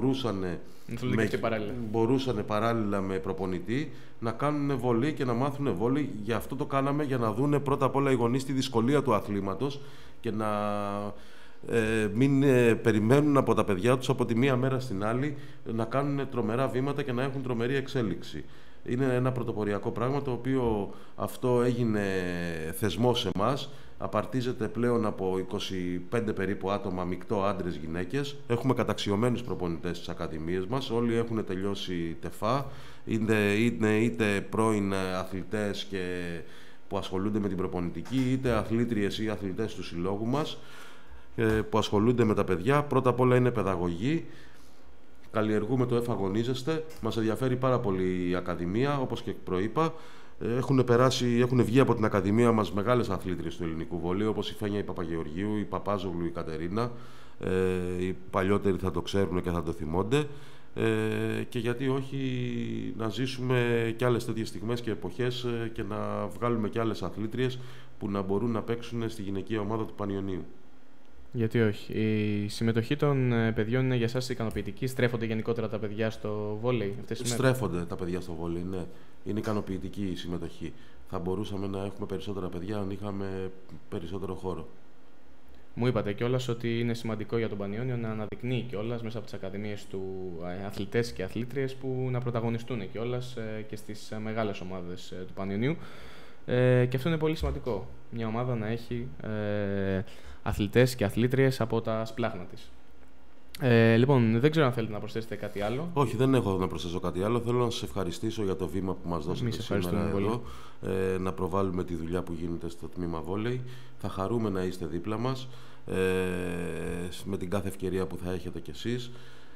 μπορούσαν παράλληλα με προπονητή να κάνουν βόλεϊ και να μάθουν βόλεϊ. Γι' αυτό το κάναμε, για να δούνε πρώτα απ' όλα οι γονείς τη δυσκολία του αθλήματος και να μην περιμένουν από τα παιδιά τους από τη μία μέρα στην άλλη να κάνουν τρομερά βήματα και να έχουν τρομερή εξέλιξη. Είναι ένα πρωτοποριακό πράγμα, το οποίο αυτό έγινε θεσμό σε εμάς. Απαρτίζεται πλέον από 25 περίπου άτομα, μεικτό άντρες γυναίκες. Έχουμε καταξιωμένους προπονητές στις ακαδημίες μας. Όλοι έχουν τελειώσει τεφά, είναι είτε πρώην αθλητές που ασχολούνται με την προπονητική, είτε αθλήτριες ή αθλητές του συλλόγου μας που ασχολούνται με τα παιδιά. Πρώτα απ' όλα είναι παιδαγωγή. Καλλιεργούμε το εφαγωνίζεστε. Μας ενδιαφέρει πάρα πολύ η Ακαδημία, όπως και προείπα. Έχουν βγει από την Ακαδημία μας μεγάλες αθλήτριες του ελληνικού βολείου, όπως η Φένια η Παπαγεωργίου, η Παπάζογλου η Κατερίνα. Οι παλιότεροι θα το ξέρουν και θα το θυμώνται. Και γιατί όχι να ζήσουμε και άλλες τέτοιες στιγμές και εποχές και να βγάλουμε και άλλες αθλήτριες που να μπορούν να παίξουν στη γυναικεία ομάδα του Πανιωνίου. Γιατί όχι. Η συμμετοχή των παιδιών είναι για εσάς ικανοποιητική? Στρέφονται γενικότερα τα παιδιά στο βόλεϊ αυτές τις μέρες? Στρέφονται τα παιδιά στο βόλεϊ, ναι. Είναι ικανοποιητική η συμμετοχή. Θα μπορούσαμε να έχουμε περισσότερα παιδιά αν είχαμε περισσότερο χώρο. Μου είπατε κιόλας ότι είναι σημαντικό για τον Πανιώνιο να αναδεικνύει κιόλας μέσα από τις ακαδημίες του αθλητές και αθλήτριες που να πρωταγωνιστούν κιόλας και στις μεγάλες ομάδες του Πανιωνίου. Και αυτό είναι πολύ σημαντικό. Μια ομάδα να έχει αθλητές και αθλήτριες από τα σπλάχνα της. Λοιπόν, δεν ξέρω αν θέλετε να προσθέσετε κάτι άλλο. Όχι, δεν έχω να προσθέσω κάτι άλλο. Θέλω να σας ευχαριστήσω για το βήμα που μας δώσατε σήμερα εδώ. Να προβάλλουμε τη δουλειά που γίνεται στο τμήμα βόλεϊ. Θα χαρούμε να είστε δίπλα μας με την κάθε ευκαιρία που θα έχετε κι εσείς.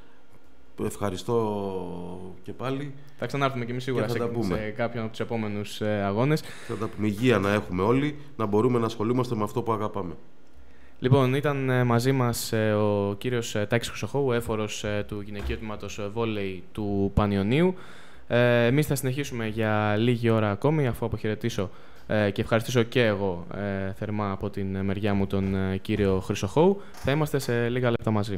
Ευχαριστώ και πάλι. Θα ξανάρθουμε κι εμείς σίγουρα σε κάποιον από τους επόμενους αγώνες. Θα τα πούμε. Υγεία να έχουμε όλοι, να μπορούμε να ασχολούμαστε με αυτό που αγαπάμε. Λοιπόν, ήταν μαζί μας ο κύριος Τάκης Χρυσοχώου, έφορος του γυναικείου τμήματος βόλεϊ του Πανιωνίου. Εμείς θα συνεχίσουμε για λίγη ώρα ακόμη, αφού αποχαιρετήσω και ευχαριστήσω και εγώ θερμά από την μεριά μου τον κύριο Χρυσοχώου. Θα είμαστε σε λίγα λεπτά μαζί.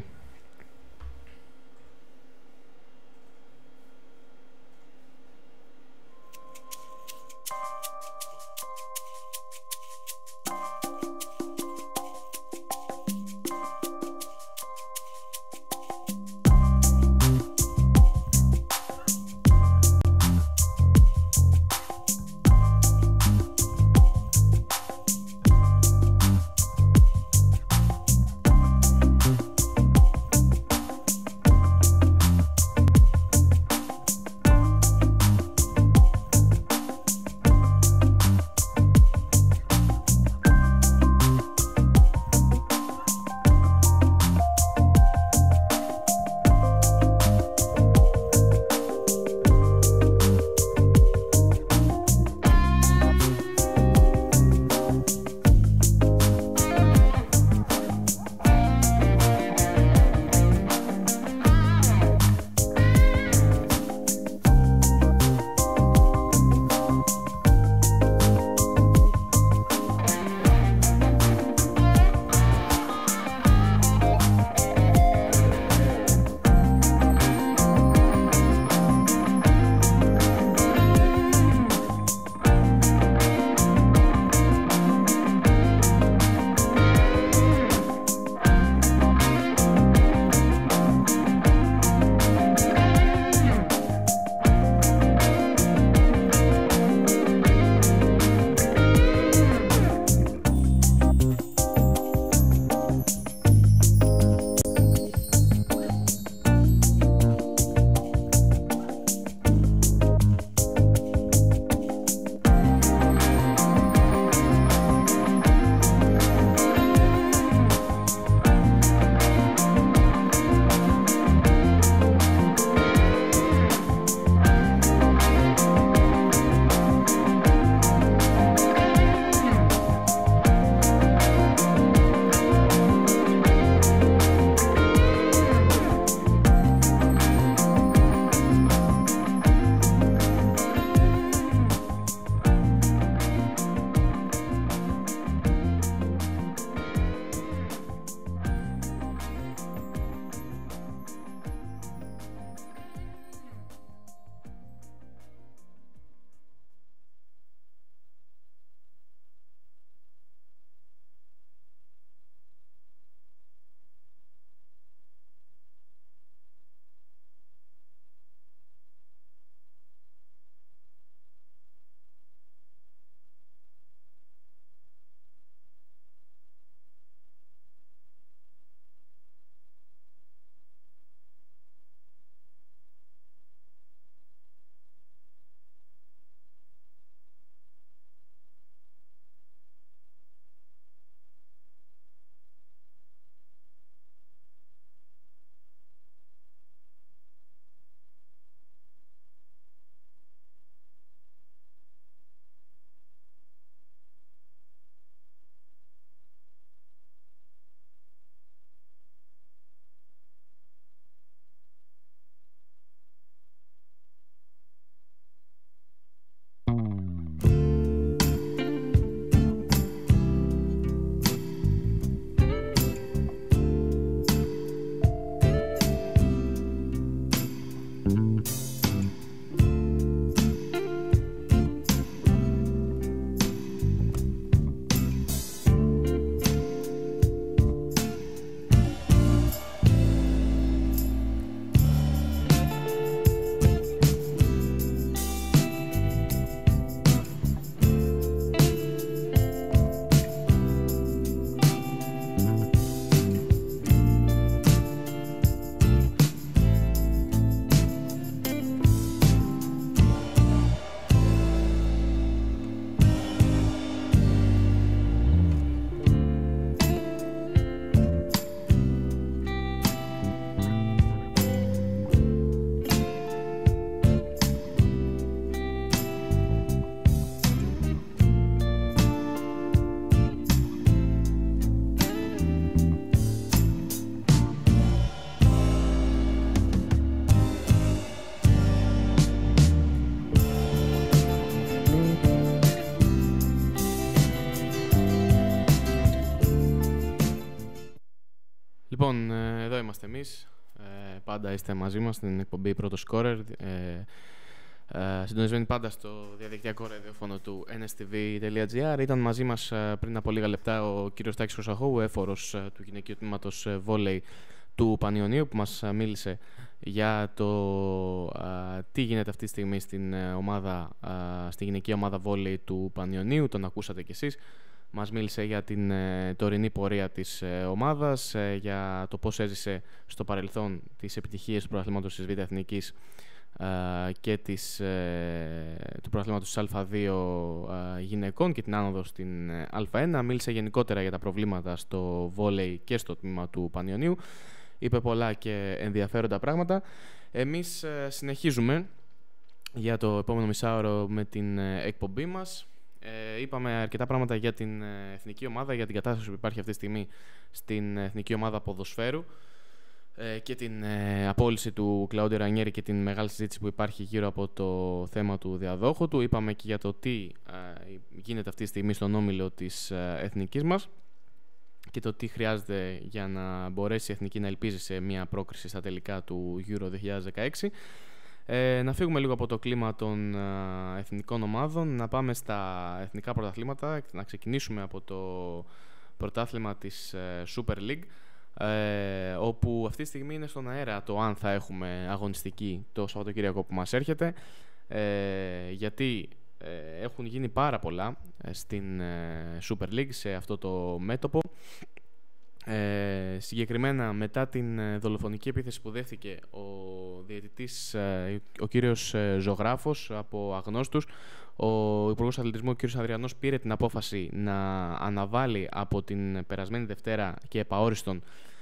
Λοιπόν, εδώ είμαστε εμείς. Πάντα είστε μαζί μας στην εκπομπή Πρώτο Σκόρερ. Συντονισμένοι πάντα στο διαδικτυακό ραδιόφωνο του nstv.gr. Ήταν μαζί μας πριν από λίγα λεπτά ο κύριος Τάκης Χρυσοχώου, έφορος του γυναικείου τμήματος βόλεϊ του Πανιωνίου, που μας μίλησε για το τι γίνεται αυτή τη στιγμή στη γυναικεία ομάδα βόλεϊ του Πανιωνίου. Τον ακούσατε κι εσείς. Μας μίλησε για την τωρινή πορεία της ομάδας, για το πώς έζησε στο παρελθόν τις επιτυχίες του πρωταθλήματος της Β' Εθνικής και του πρωταθλήματος της Α2 γυναικών και την άνοδο στην Α1. Μίλησε γενικότερα για τα προβλήματα στο βόλεϊ και στο τμήμα του Πανιωνίου. Είπε πολλά και ενδιαφέροντα πράγματα. Εμείς συνεχίζουμε για το επόμενο μισάωρο με την εκπομπή μας. Είπαμε αρκετά πράγματα για την εθνική ομάδα, για την κατάσταση που υπάρχει αυτή τη στιγμή στην εθνική ομάδα ποδοσφαίρου και την απόλυση του Κλαούντιο Ρανιέρη και την μεγάλη συζήτηση που υπάρχει γύρω από το θέμα του διαδόχου του. Είπαμε και για το τι γίνεται αυτή τη στιγμή στον όμιλο της εθνικής μας και το τι χρειάζεται για να μπορέσει η εθνική να ελπίζει σε μια πρόκριση στα τελικά του Euro 2016. Να φύγουμε λίγο από το κλίμα των εθνικών ομάδων, να πάμε στα εθνικά πρωταθλήματα, να ξεκινήσουμε από το πρωτάθλημα της Super League, όπου αυτή τη στιγμή είναι στον αέρα το αν θα έχουμε αγωνιστική το Σαββατοκύριακο που μας έρχεται, γιατί έχουν γίνει πάρα πολλά στην Super League σε αυτό το μέτωπο. Συγκεκριμένα μετά την δολοφονική επίθεση που δέχθηκε ο διαιτητής ο κύριος Ζωγράφος από αγνώστους, ο Υπουργός Αθλητισμού ο κύριος Ανδριανός πήρε την απόφαση να αναβάλει από την περασμένη Δευτέρα και επαόριστον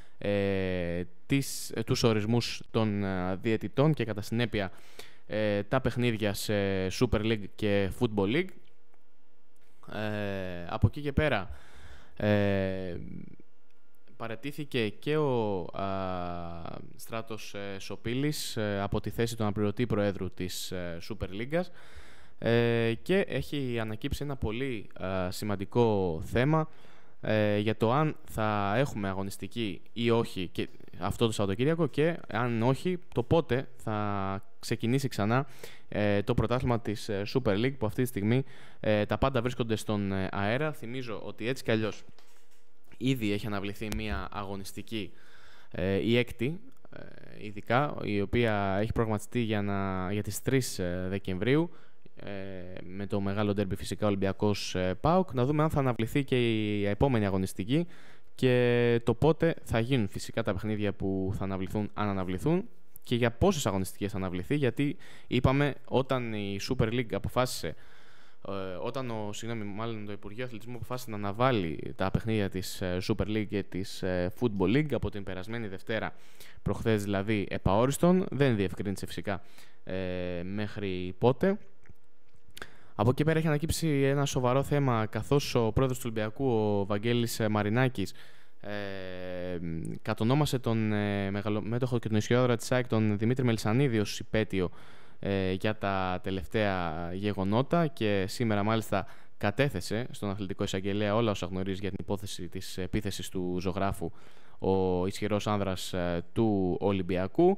τους ορισμούς των διαιτητών και κατά συνέπεια τα παιχνίδια σε Super League και Football League. Από εκεί και πέρα παραιτήθηκε και ο Στράτος Σοπίλης από τη θέση του αναπληρωτή προέδρου της Super League και έχει ανακύψει ένα πολύ σημαντικό θέμα για το αν θα έχουμε αγωνιστική ή όχι και αυτό το Σαββατοκύριακο, και αν όχι, το πότε θα ξεκινήσει ξανά το πρωτάθλημα της Super League, που αυτή τη στιγμή τα πάντα βρίσκονται στον αέρα. Θυμίζω ότι έτσι κι αλλιώς ήδη έχει αναβληθεί μια αγωνιστική, η έκτη ειδικά, η οποία έχει προγραμματιστεί για τις 3 Δεκεμβρίου με το μεγάλο ντέρμπι φυσικά Ολυμπιακός ΠΑΟΚ. Να δούμε αν θα αναβληθεί και η επόμενη αγωνιστική και το πότε θα γίνουν φυσικά τα παιχνίδια που θα αναβληθούν, αν αναβληθούν, και για πόσες αγωνιστικές θα αναβληθεί, γιατί είπαμε όταν η Super League αποφάσισε, όταν το Υπουργείο Αθλητισμού αποφάσισε να αναβάλει τα παιχνίδια της Super League και της Football League από την περασμένη Δευτέρα, προχθές δηλαδή επαόριστον, δεν διευκρίνησε φυσικά μέχρι πότε. Από εκεί πέρα έχει ανακύψει ένα σοβαρό θέμα, καθώς ο πρόεδρος του Ολυμπιακού, ο Βαγγέλης Μαρινάκης, κατονόμασε τον μεγαλομέτωχο και τον ισχυόδωρα της ΑΕΚ, τον Δημήτρη Μελισσανίδη, ως υπέτειο για τα τελευταία γεγονότα, και σήμερα μάλιστα κατέθεσε στον αθλητικό εισαγγελέα όλα όσα γνωρίζει για την υπόθεση της επίθεσης του Ζωγράφου, ο ισχυρός άνδρας του Ολυμπιακού.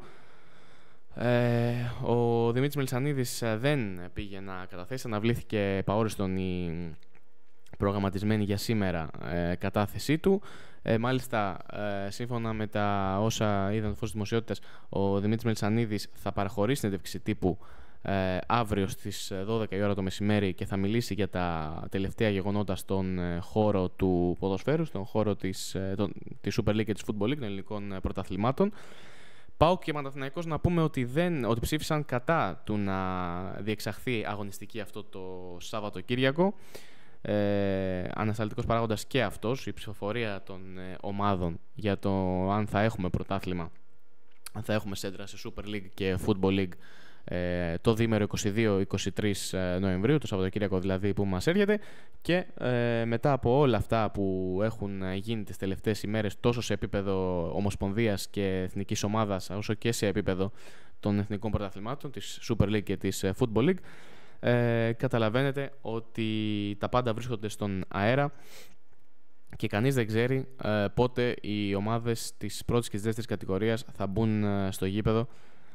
Ο Δημήτρης Μελισσανίδης δεν πήγε να καταθέσει, αναβλήθηκε επαόριστον η προγραμματισμένη για σήμερα κατάθεσή του. Μάλιστα, σύμφωνα με τα όσα είδαν το φως της δημοσιότητας, ο Δημήτρης Μελισσανίδης θα παραχωρήσει συνέντευξη τύπου αύριο στις 12 η ώρα το μεσημέρι και θα μιλήσει για τα τελευταία γεγονότα στον χώρο του ποδοσφαίρου, στον χώρο της Super League και της Football League, των ελληνικών πρωταθλημάτων. ΠΑΟΚ και Παναθηναϊκός, να πούμε ότι ψήφισαν κατά του να διεξαχθεί αγωνιστική αυτό το Σαββατοκύριακο. Ανασταλτικός παράγοντας και αυτός, η ψηφοφορία των ομάδων για το αν θα έχουμε πρωτάθλημα, αν θα έχουμε σέντρα σε Super League και Football League το διήμερο 22-23 Νοεμβρίου, το Σαββατοκύριακο δηλαδή που μας έρχεται, και μετά από όλα αυτά που έχουν γίνει τις τελευταίες ημέρες, τόσο σε επίπεδο ομοσπονδίας και εθνικής ομάδας, όσο και σε επίπεδο των εθνικών πρωταθλημάτων, της Super League και της Football League, καταλαβαίνετε ότι τα πάντα βρίσκονται στον αέρα και κανείς δεν ξέρει πότε οι ομάδες της πρώτης και της δεύτερης κατηγορίας θα μπουν στο γήπεδο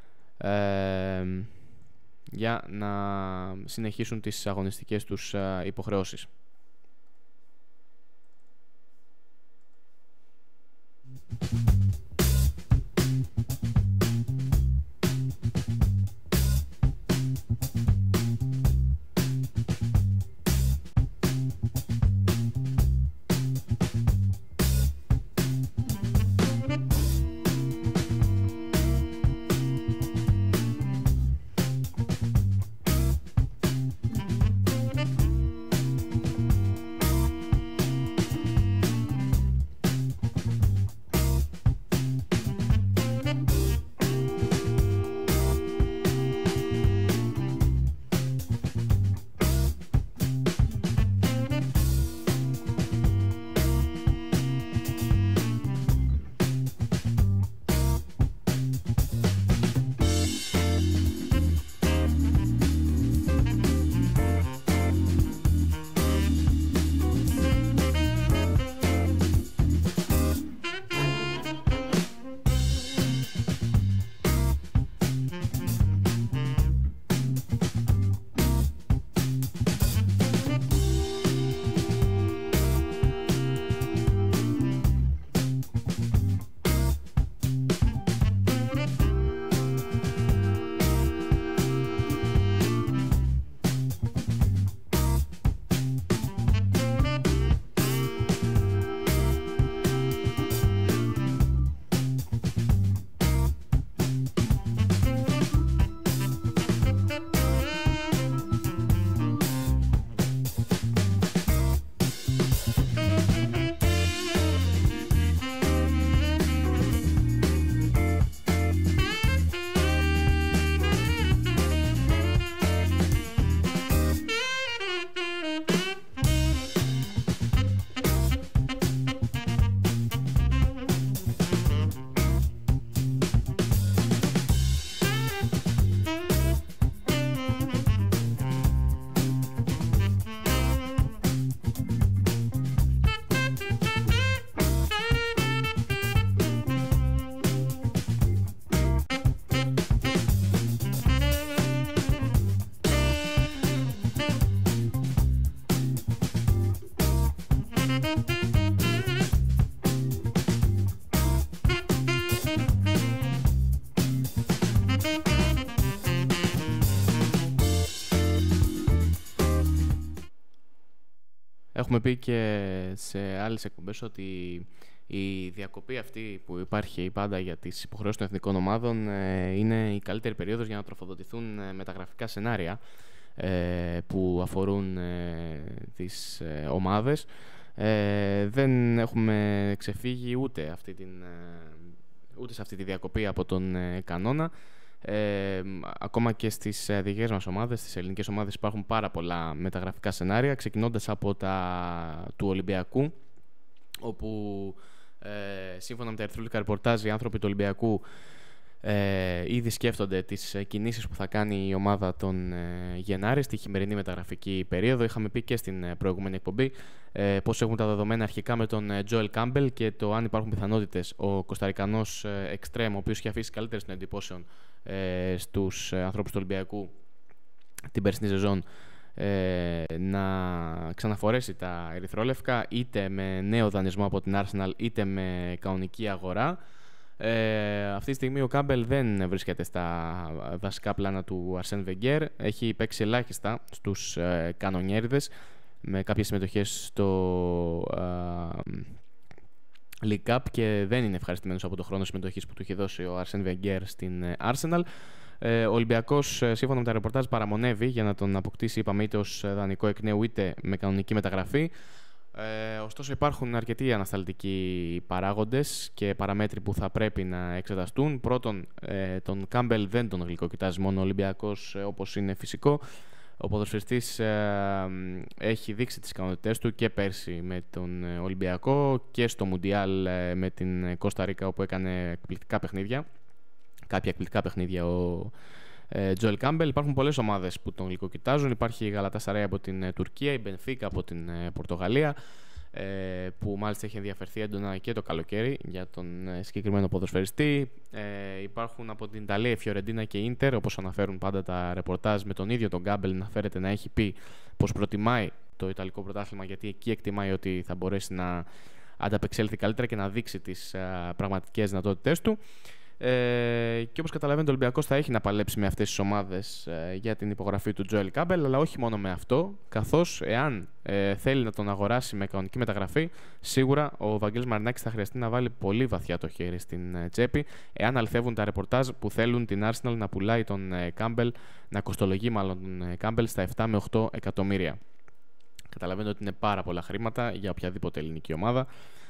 για να συνεχίσουν τις αγωνιστικές τους υποχρεώσεις. Έχουμε πει και σε άλλες εκπομπές ότι η διακοπή αυτή που υπάρχει πάντα για τις υποχρεώσεις των εθνικών ομάδων είναι η καλύτερη περίοδος για να τροφοδοτηθούν μεταγραφικά σενάρια που αφορούν τις ομάδες. Δεν έχουμε ξεφύγει ούτε σε αυτή τη διακοπή από τον κανόνα. Ακόμα και στις δικές μας ομάδες, στις ελληνικές ομάδες, υπάρχουν πάρα πολλά μεταγραφικά σενάρια, ξεκινώντας από του Ολυμπιακού, όπου σύμφωνα με τα ερυθρόλευκα ρεπορτάζ, οι άνθρωποι του Ολυμπιακού ήδη σκέφτονται τις κινήσεις που θα κάνει η ομάδα τον Γενάρη, στη χειμερινή μεταγραφική περίοδο. Είχαμε πει και στην προηγούμενη εκπομπή πώς έχουν τα δεδομένα αρχικά με τον Joel Campbell και το αν υπάρχουν πιθανότητες ο Κοσταρικανός εξτρέμ, ο οποίος είχε αφήσει καλύτερες των εντυπώσεων στους ανθρώπους του Ολυμπιακού την περσινή σεζόν, να ξαναφορέσει τα ερυθρόλευκα, είτε με νέο δανεισμό από την Arsenal είτε με κανονική αγορά. Αυτή τη στιγμή ο Κάμπελ δεν βρίσκεται στα βασικά πλάνα του Αρσέν Βεγγέρ. Έχει παίξει ελάχιστα στους κανονιέριδες, με κάποιες συμμετοχές στο League Cup, και δεν είναι ευχαριστημένος από το χρόνο συμμετοχής που του έχει δώσει ο Αρσέν Βεγγέρ στην Arsenal. Ο Ολυμπιακός, σύμφωνα με τα ρεπορτάζ, παραμονεύει για να τον αποκτήσει, είπαμε, είτε ως δανεικό εκ νέου είτε με κανονική μεταγραφή. Ωστόσο, υπάρχουν αρκετοί ανασταλτικοί παράγοντες και παραμέτροι που θα πρέπει να εξεταστούν. Πρώτον, τον Κάμπελ δεν τον γλυκοκοιτάζει μόνο ο Ολυμπιακός, όπως είναι φυσικό. Ο ποδοσφαιριστής έχει δείξει τις ικανότητές του και πέρσι με τον Ολυμπιακό και στο Μουντιάλ με την Κώστα Ρίκα, όπου έκανε εκπληκτικά παιχνίδια. Κάποια εκπληκτικά παιχνίδια ο Joel Campbell. Υπάρχουν πολλές ομάδες που τον γλυκοκοιτάζουν. Υπάρχει η Γαλατάσαράι από την Τουρκία, η Μπενφίκα από την Πορτογαλία. που μάλιστα έχει ενδιαφερθεί έντονα και το καλοκαίρι για τον συγκεκριμένο ποδοσφαιριστή. Υπάρχουν από την Ιταλία η Φιωρεντίνα και η Ίντερ, όπως αναφέρουν πάντα τα ρεπορτάζ, με τον ίδιο τον Γκάμπελ να φέρεται να έχει πει πως προτιμάει το Ιταλικό πρωτάθλημα, γιατί εκεί εκτιμάει ότι θα μπορέσει να ανταπεξέλθει καλύτερα και να δείξει τις πραγματικές δυνατότητές του. Και όπως καταλαβαίνετε, ο Ολυμπιακός θα έχει να παλέψει με αυτές τις ομάδες για την υπογραφή του Τζόελ Κάμπελ, αλλά όχι μόνο με αυτό, καθώς εάν θέλει να τον αγοράσει με κανονική μεταγραφή, σίγουρα ο Βαγγέλης Μαρινάκης θα χρειαστεί να βάλει πολύ βαθιά το χέρι στην τσέπη, εάν αληθεύουν τα ρεπορτάζ που θέλουν την Arsenal να πουλάει τον Κάμπελ, να κοστολογεί μάλλον τον Κάμπελ στα 7 με 8 εκατομμύρια. Καταλαβαίνετε ότι είναι πάρα πολλά χρήματα για οποιαδήποτε ελληνική ομάδα.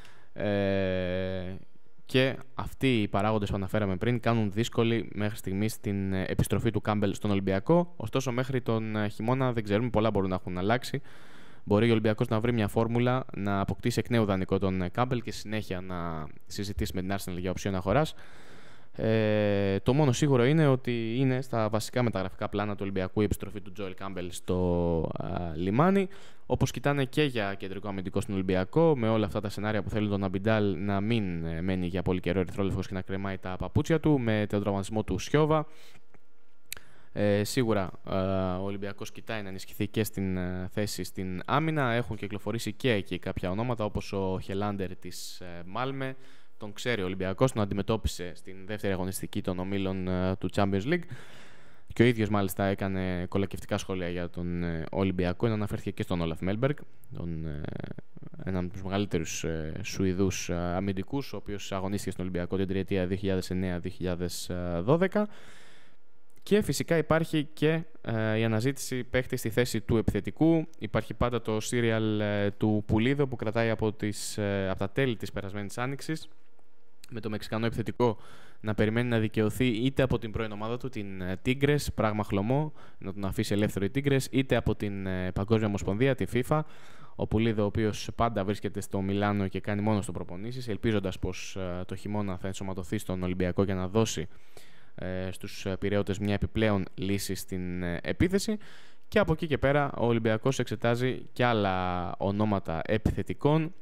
Και αυτοί οι παράγοντες που αναφέραμε πριν κάνουν δύσκολη μέχρι στιγμής την επιστροφή του Κάμπελ στον Ολυμπιακό. Ωστόσο, μέχρι τον χειμώνα δεν ξέρουμε, πολλά μπορούν να έχουν αλλάξει. Μπορεί ο Ολυμπιακός να βρει μια φόρμουλα να αποκτήσει εκ νέου δανεικό τον Κάμπελ και συνέχεια να συζητήσει με την Arsenal για οψίον αγοράς. Το μόνο σίγουρο είναι ότι είναι στα βασικά μεταγραφικά πλάνα του Ολυμπιακού η επιστροφή του Τζόελ Κάμπελ στο λιμάνι. Όπως κοιτάνε και για κεντρικό αμυντικό στον Ολυμπιακό, με όλα αυτά τα σενάρια που θέλουν τον Αμπιντάλ να μην μένει για πολύ καιρό ερυθρόλευκος και να κρεμάει τα παπούτσια του, με τον τραυματισμό του Σιώβα. Σίγουρα ο Ολυμπιακός κοιτάει να ενισχυθεί και στην θέση στην άμυνα. Έχουν κυκλοφορήσει και εκεί κάποια ονόματα, όπως ο Χελάντερ της Μάλμε. Τον ξέρει ο Ολυμπιακός, τον αντιμετώπισε στην δεύτερη αγωνιστική των ομίλων του Champions League. Και ο ίδιος μάλιστα έκανε κολακευτικά σχόλια για τον Ολυμπιακό. Αναφέρθηκε και στον Όλαφ Μέλμπεργκ, έναν από τους μεγαλύτερους Σουηδούς αμυντικούς, ο οποίος αγωνίστηκε στον Ολυμπιακό την τριετία 2009-2012. Και φυσικά υπάρχει και η αναζήτηση παίχτη στη θέση του επιθετικού. Υπάρχει πάντα το σύριαλ του Πουλίδο που κρατάει από τα τέλη της περασμένης άνοιξης, με το μεξικανό επιθετικό να περιμένει να δικαιωθεί είτε από την πρώην ομάδα του, την Tigres, πράγμα χλωμό, να τον αφήσει ελεύθερο η Tigres, είτε από την Παγκόσμια Ομοσπονδία, τη FIFA. Ο Πουλίδο, ο οποίος πάντα βρίσκεται στο Μιλάνο και κάνει μόνο στο προπονήσεις, ελπίζοντας πως το χειμώνα θα ενσωματωθεί στον Ολυμπιακό για να δώσει στους Πειραιώτες μια επιπλέον λύση στην επίθεση. Και από εκεί και πέρα ο Ολυμπιακός εξετάζει και άλλα ονόματα επιθετικών.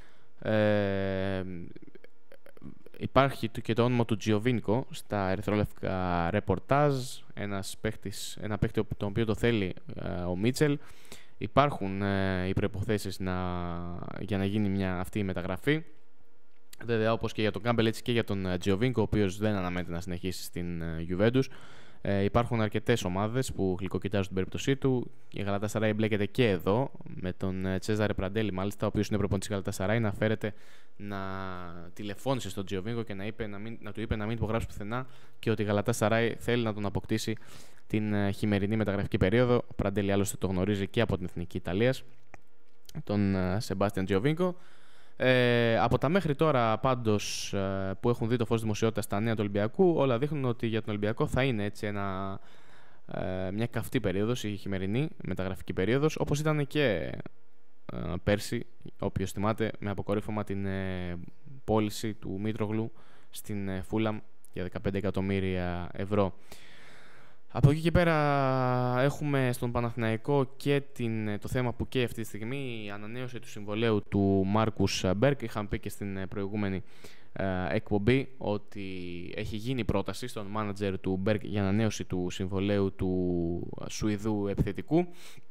Υπάρχει και το όνομα του Τζιοβίνκο στα ερυθρόλευκα ρεπορτάζ, ένα παίκτη τον οποίο το θέλει ο Μίτσελ. Υπάρχουν οι προϋποθέσεις για να γίνει αυτή η μεταγραφή. Βέβαια, όπως και για τον Κάμπελ, έτσι και για τον Τζιοβίνκο, ο οποίος δεν αναμένεται να συνεχίσει στην Juventus. Υπάρχουν αρκετές ομάδες που γλυκοκοιτάζουν την περίπτωσή του. Η Γαλατασαράι μπλέκεται και εδώ, με τον Τσέζαρε Πραντέλη, μάλιστα, ο οποίος είναι προπονητής της Γαλατασαράι, να φέρεται να τηλεφώνησε στον Τζιοβίνκο και να του είπε να μην υπογράψει πουθενά και ότι η Γαλατασαράι θέλει να τον αποκτήσει την χειμερινή μεταγραφική περίοδο. Ο Πραντέλη άλλωστε το γνωρίζει και από την Εθνική Ιταλίας, τον Σεμπάστιαν Τζιοβίνκο. Από τα μέχρι τώρα πάντως που έχουν δει το φως δημοσιότητας στα νέα του Ολυμπιακού, όλα δείχνουν ότι για τον Ολυμπιακό θα είναι έτσι μια καυτή περίοδος, η χειμερινή μεταγραφική περίοδος, όπως ήταν και πέρσι, όποιος θυμάται, με αποκορύφωμα την πώληση του Μήτρογλου στην Φούλαμ για 15 εκατομμύρια ευρώ. Από εκεί και πέρα έχουμε στον Παναθηναϊκό και το θέμα που καίει αυτή τη στιγμή, η ανανέωση του συμβολαίου του Μάρκους Μπέρκ. Είχαμε πει και στην προηγούμενη εκπομπή ότι έχει γίνει πρόταση στον μάνατζερ του Μπέρκ για ανανέωση του συμβολαίου του Σουηδού επιθετικού.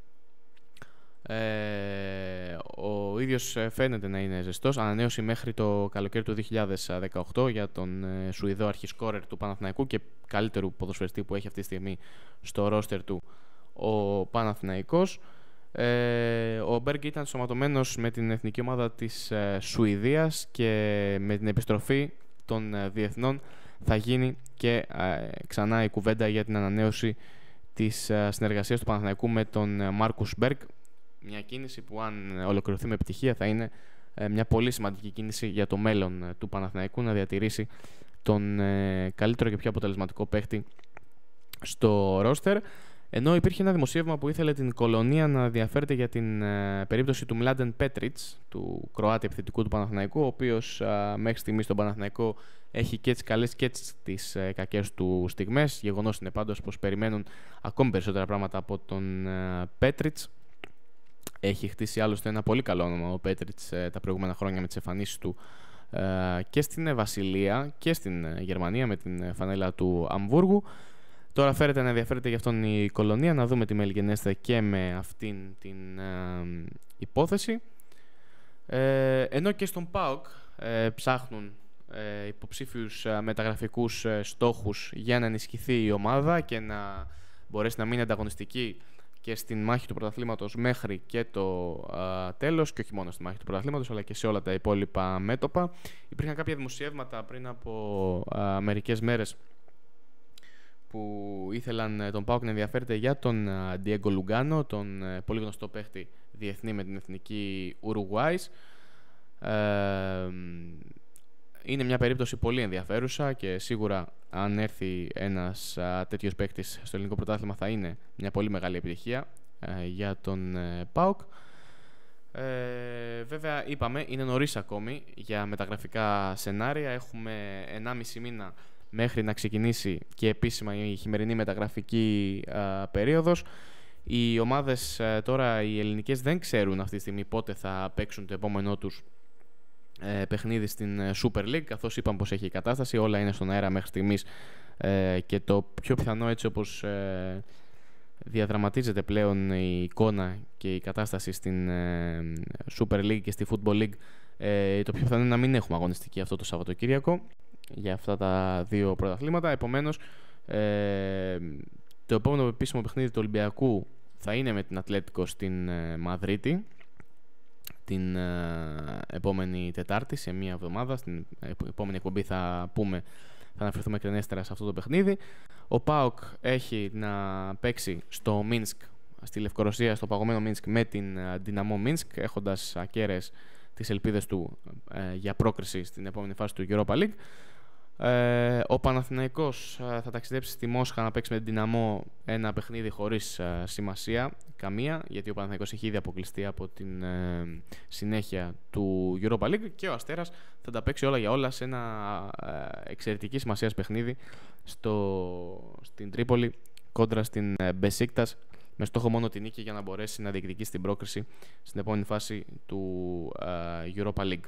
Ο ίδιος φαίνεται να είναι ζεστός. Ανανέωση μέχρι το καλοκαίρι του 2018 για τον Σουηδό αρχισκόρερ του Παναθηναϊκού και καλύτερου ποδοσφαιριστή που έχει αυτή τη στιγμή στο ρόστερ του ο Παναθηναϊκός. Ο Μπέργκ ήταν σωματωμένος με την εθνική ομάδα της Σουηδίας και με την επιστροφή των διεθνών θα γίνει και ξανά η κουβέντα για την ανανέωση της συνεργασίας του Παναθηναϊκού με τον Μάρκους Μπέργκ. Μια κίνηση που αν ολοκληρωθεί με επιτυχία θα είναι μια πολύ σημαντική κίνηση για το μέλλον του Παναθηναϊκού, να διατηρήσει τον καλύτερο και πιο αποτελεσματικό παίχτη στο ρόστερ. Ενώ υπήρχε ένα δημοσίευμα που ήθελε την Κολονία να ενδιαφέρεται για την περίπτωση του Μλάντεν Πέτριτς, του Κροάτη επιθετικού του Παναθηναϊκού, ο οποίος μέχρι στιγμής στον Παναθηναϊκό έχει και τις καλές και τις κακές του στιγμές. Γεγονός είναι πάντως πως περιμένουν ακόμη περισσότερα πράγματα από τον Πέτριτς. Έχει χτίσει άλλωστε ένα πολύ καλό όνομα ο Πέτριτς τα προηγούμενα χρόνια με τις εμφανίσεις του και στην Βασιλεία και στην Γερμανία με την φανέλα του Αμβούργου. Τώρα φέρεται να ενδιαφέρεται για αυτόν η Κολονία, να δούμε τι μελγενέστε και με αυτήν την υπόθεση. Ενώ και στον ΠΑΟΚ ψάχνουν υποψήφιους μεταγραφικούς στόχους για να ενισχυθεί η ομάδα και να μπορέσει να μείνει ανταγωνιστική και στην μάχη του πρωταθλήματος μέχρι και το τέλος, και όχι μόνο στη μάχη του πρωταθλήματος αλλά και σε όλα τα υπόλοιπα μέτωπα. Υπήρχαν κάποια δημοσιεύματα πριν από μερικές μέρες που ήθελαν τον ΠΑΟΚ να ενδιαφέρεται για τον Diego Lugano, τον πολύ γνωστό παίχτη διεθνή με την εθνική Ουρουγουάης. Είναι μια περίπτωση πολύ ενδιαφέρουσα και σίγουρα αν έρθει ένας τέτοιος παίκτης στο ελληνικό πρωτάθλημα θα είναι μια πολύ μεγάλη επιτυχία για τον ΠΑΟΚ. Βέβαια είπαμε, είναι νωρίς ακόμη για μεταγραφικά σενάρια. Έχουμε 1,5 μήνα μέχρι να ξεκινήσει και επίσημα η χειμερινή μεταγραφική περίοδος. Οι ομάδες τώρα, οι ελληνικές, δεν ξέρουν αυτή τη στιγμή πότε θα παίξουν το επόμενό τους παιχνίδι στην Super League, καθώς είπαμε πως έχει η κατάσταση, όλα είναι στον αέρα μέχρι στιγμής και το πιο πιθανό, έτσι όπως διαδραματίζεται πλέον η εικόνα και η κατάσταση στην Super League και στη Football League, το πιο πιθανό είναι να μην έχουμε αγωνιστική αυτό το Σαββατοκύριακο για αυτά τα δύο πρωταθλήματα. Επομένως, το επόμενο επίσημο παιχνίδι του Ολυμπιακού θα είναι με την Ατλέτικο στην Μαδρίτη την επόμενη Τετάρτη, σε μία εβδομάδα. Στην επόμενη εκπομπή θα αναφερθούμε εκτενέστερα σε αυτό το παιχνίδι. Ο ΠΑΟΚ έχει να παίξει στο Μίνσκ, στη Λευκορωσία, στο παγωμένο Μίνσκ, με την Δυναμό Μίνσκ, έχοντας ακέραιες τις ελπίδες του για πρόκριση στην επόμενη φάση του Europa League. Ο Παναθηναϊκός θα ταξιδέψει στη Μόσχα να παίξει με την Δυναμό, ένα παιχνίδι χωρίς σημασία καμία, γιατί ο Παναθηναϊκός έχει ήδη αποκλειστεί από την συνέχεια του Europa League, και ο Αστέρας θα τα παίξει όλα για όλα σε ένα εξαιρετική σημασίας παιχνίδι στην Τρίπολη κόντρα στην Μπεσίκτας, με στόχο μόνο την νίκη για να μπορέσει να διεκδικήσει την πρόκριση στην επόμενη φάση του Europa League.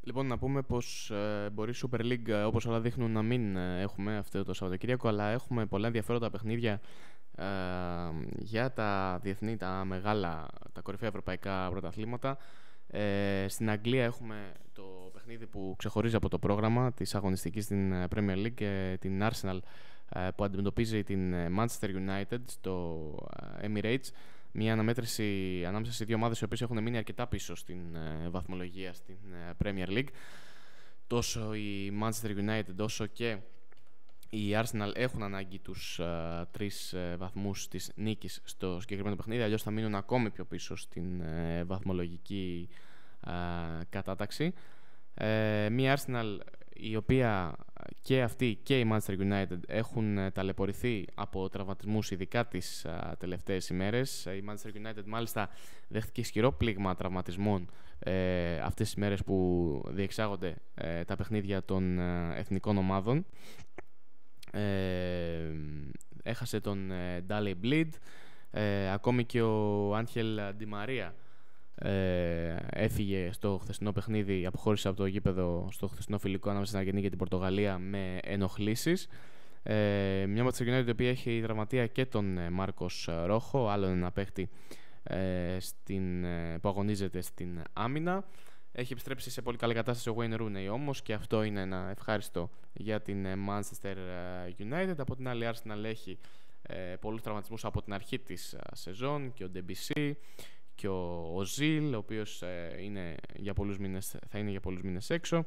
Λοιπόν, να πούμε πως μπορεί η Super League, όπως όλα δείχνουν, να μην έχουμε αυτό το Σαββατοκύριακο, αλλά έχουμε πολλά ενδιαφέροντα παιχνίδια για τα διεθνή, τα μεγάλα, τα κορυφαία ευρωπαϊκά πρωταθλήματα. Στην Αγγλία έχουμε το παιχνίδι που ξεχωρίζει από το πρόγραμμα της αγωνιστικής στην Premier League, την Arsenal που αντιμετωπίζει την Manchester United στο Emirates. Μια αναμέτρηση ανάμεσα σε δύο ομάδες οι οποίες έχουν μείνει αρκετά πίσω στην βαθμολογία στην Premier League. Τόσο η Manchester United όσο και η Arsenal έχουν ανάγκη τους 3 βαθμούς της νίκης στο συγκεκριμένο παιχνίδι, αλλιώς θα μείνουν ακόμη πιο πίσω στην βαθμολογική κατάταξη. Μια Arsenal η οποία και αυτή και η Manchester United έχουν ταλαιπωρηθεί από τραυματισμούς, ειδικά τις τελευταίες ημέρες. Η Manchester United μάλιστα δέχτηκε ισχυρό πλήγμα τραυματισμών αυτές τις ημέρες που διεξάγονται τα παιχνίδια των εθνικών ομάδων. Έχασε τον Dale Bleed, ακόμη και ο Άγχελ Ντι Μαρία έφυγε στο χθεσινό παιχνίδι, αποχώρησε από το γήπεδο στο χθεσινό φιλικό ανάμεσα στην Αργεντινή και την Πορτογαλία με ενοχλήσεις. Μια Manchester United η οποία έχει τραυματία και τον Μάρκος Ρόχο, άλλον ένα παίχτη που αγωνίζεται στην άμυνα. Έχει επιστρέψει σε πολύ καλή κατάσταση ο Wayne Rooney όμως, και αυτό είναι ένα ευχάριστο για την Manchester United. Από την άλλη, Arsenal έχει πολλούς τραυματισμούς από την αρχή της σεζόν, και ο Debussy και ο Ozil, ο οποίος θα είναι για πολλούς μήνες έξω,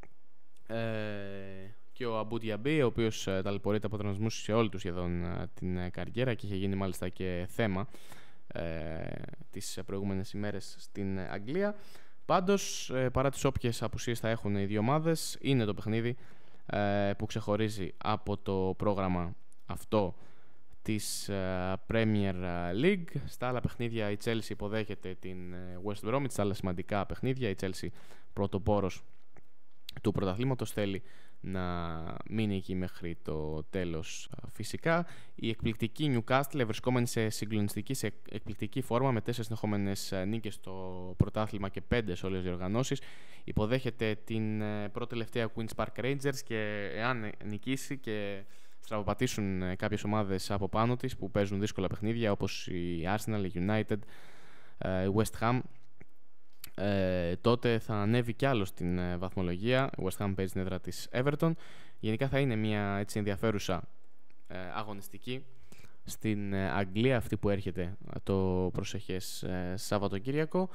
και ο Abu Dhabi, ο οποίος ταλαιπωρείται από τραυματισμούς σε όλη του σχεδόν την καριέρα και είχε γίνει μάλιστα και θέμα τις προηγούμενες ημέρες στην Αγγλία. Πάντως, παρά τις όποιες απουσίες θα έχουν οι δύο ομάδες, είναι το παιχνίδι που ξεχωρίζει από το πρόγραμμα αυτό της Premier League. Στα άλλα παιχνίδια η Chelsea υποδέχεται την West Bromwich, στα άλλα σημαντικά παιχνίδια. Η Chelsea, πρωτοπόρος του πρωταθλήματος, θέλει να μείνει εκεί μέχρι το τέλος φυσικά. Η εκπληκτική Newcastle, βρισκόμενη σε συγκλονιστική, σε εκπληκτική φόρμα με 4 συνεχόμενες νίκες στο πρωτάθλημα και 5 σε όλες τις διοργανώσεις, υποδέχεται την πρώτη τελευταία Queen's Park Rangers, και εάν νικήσει και στραβοπατήσουν κάποιες ομάδες από πάνω της που παίζουν δύσκολα παιχνίδια, όπως η Arsenal, η United, η West Ham, τότε θα ανέβει κι άλλο στην βαθμολογία. Η West Ham παίζει στην έδρα της Everton. Γενικά θα είναι μια έτσι ενδιαφέρουσα αγωνιστική στην Αγγλία, αυτή που έρχεται το προσεχές Σαββατοκύριακο.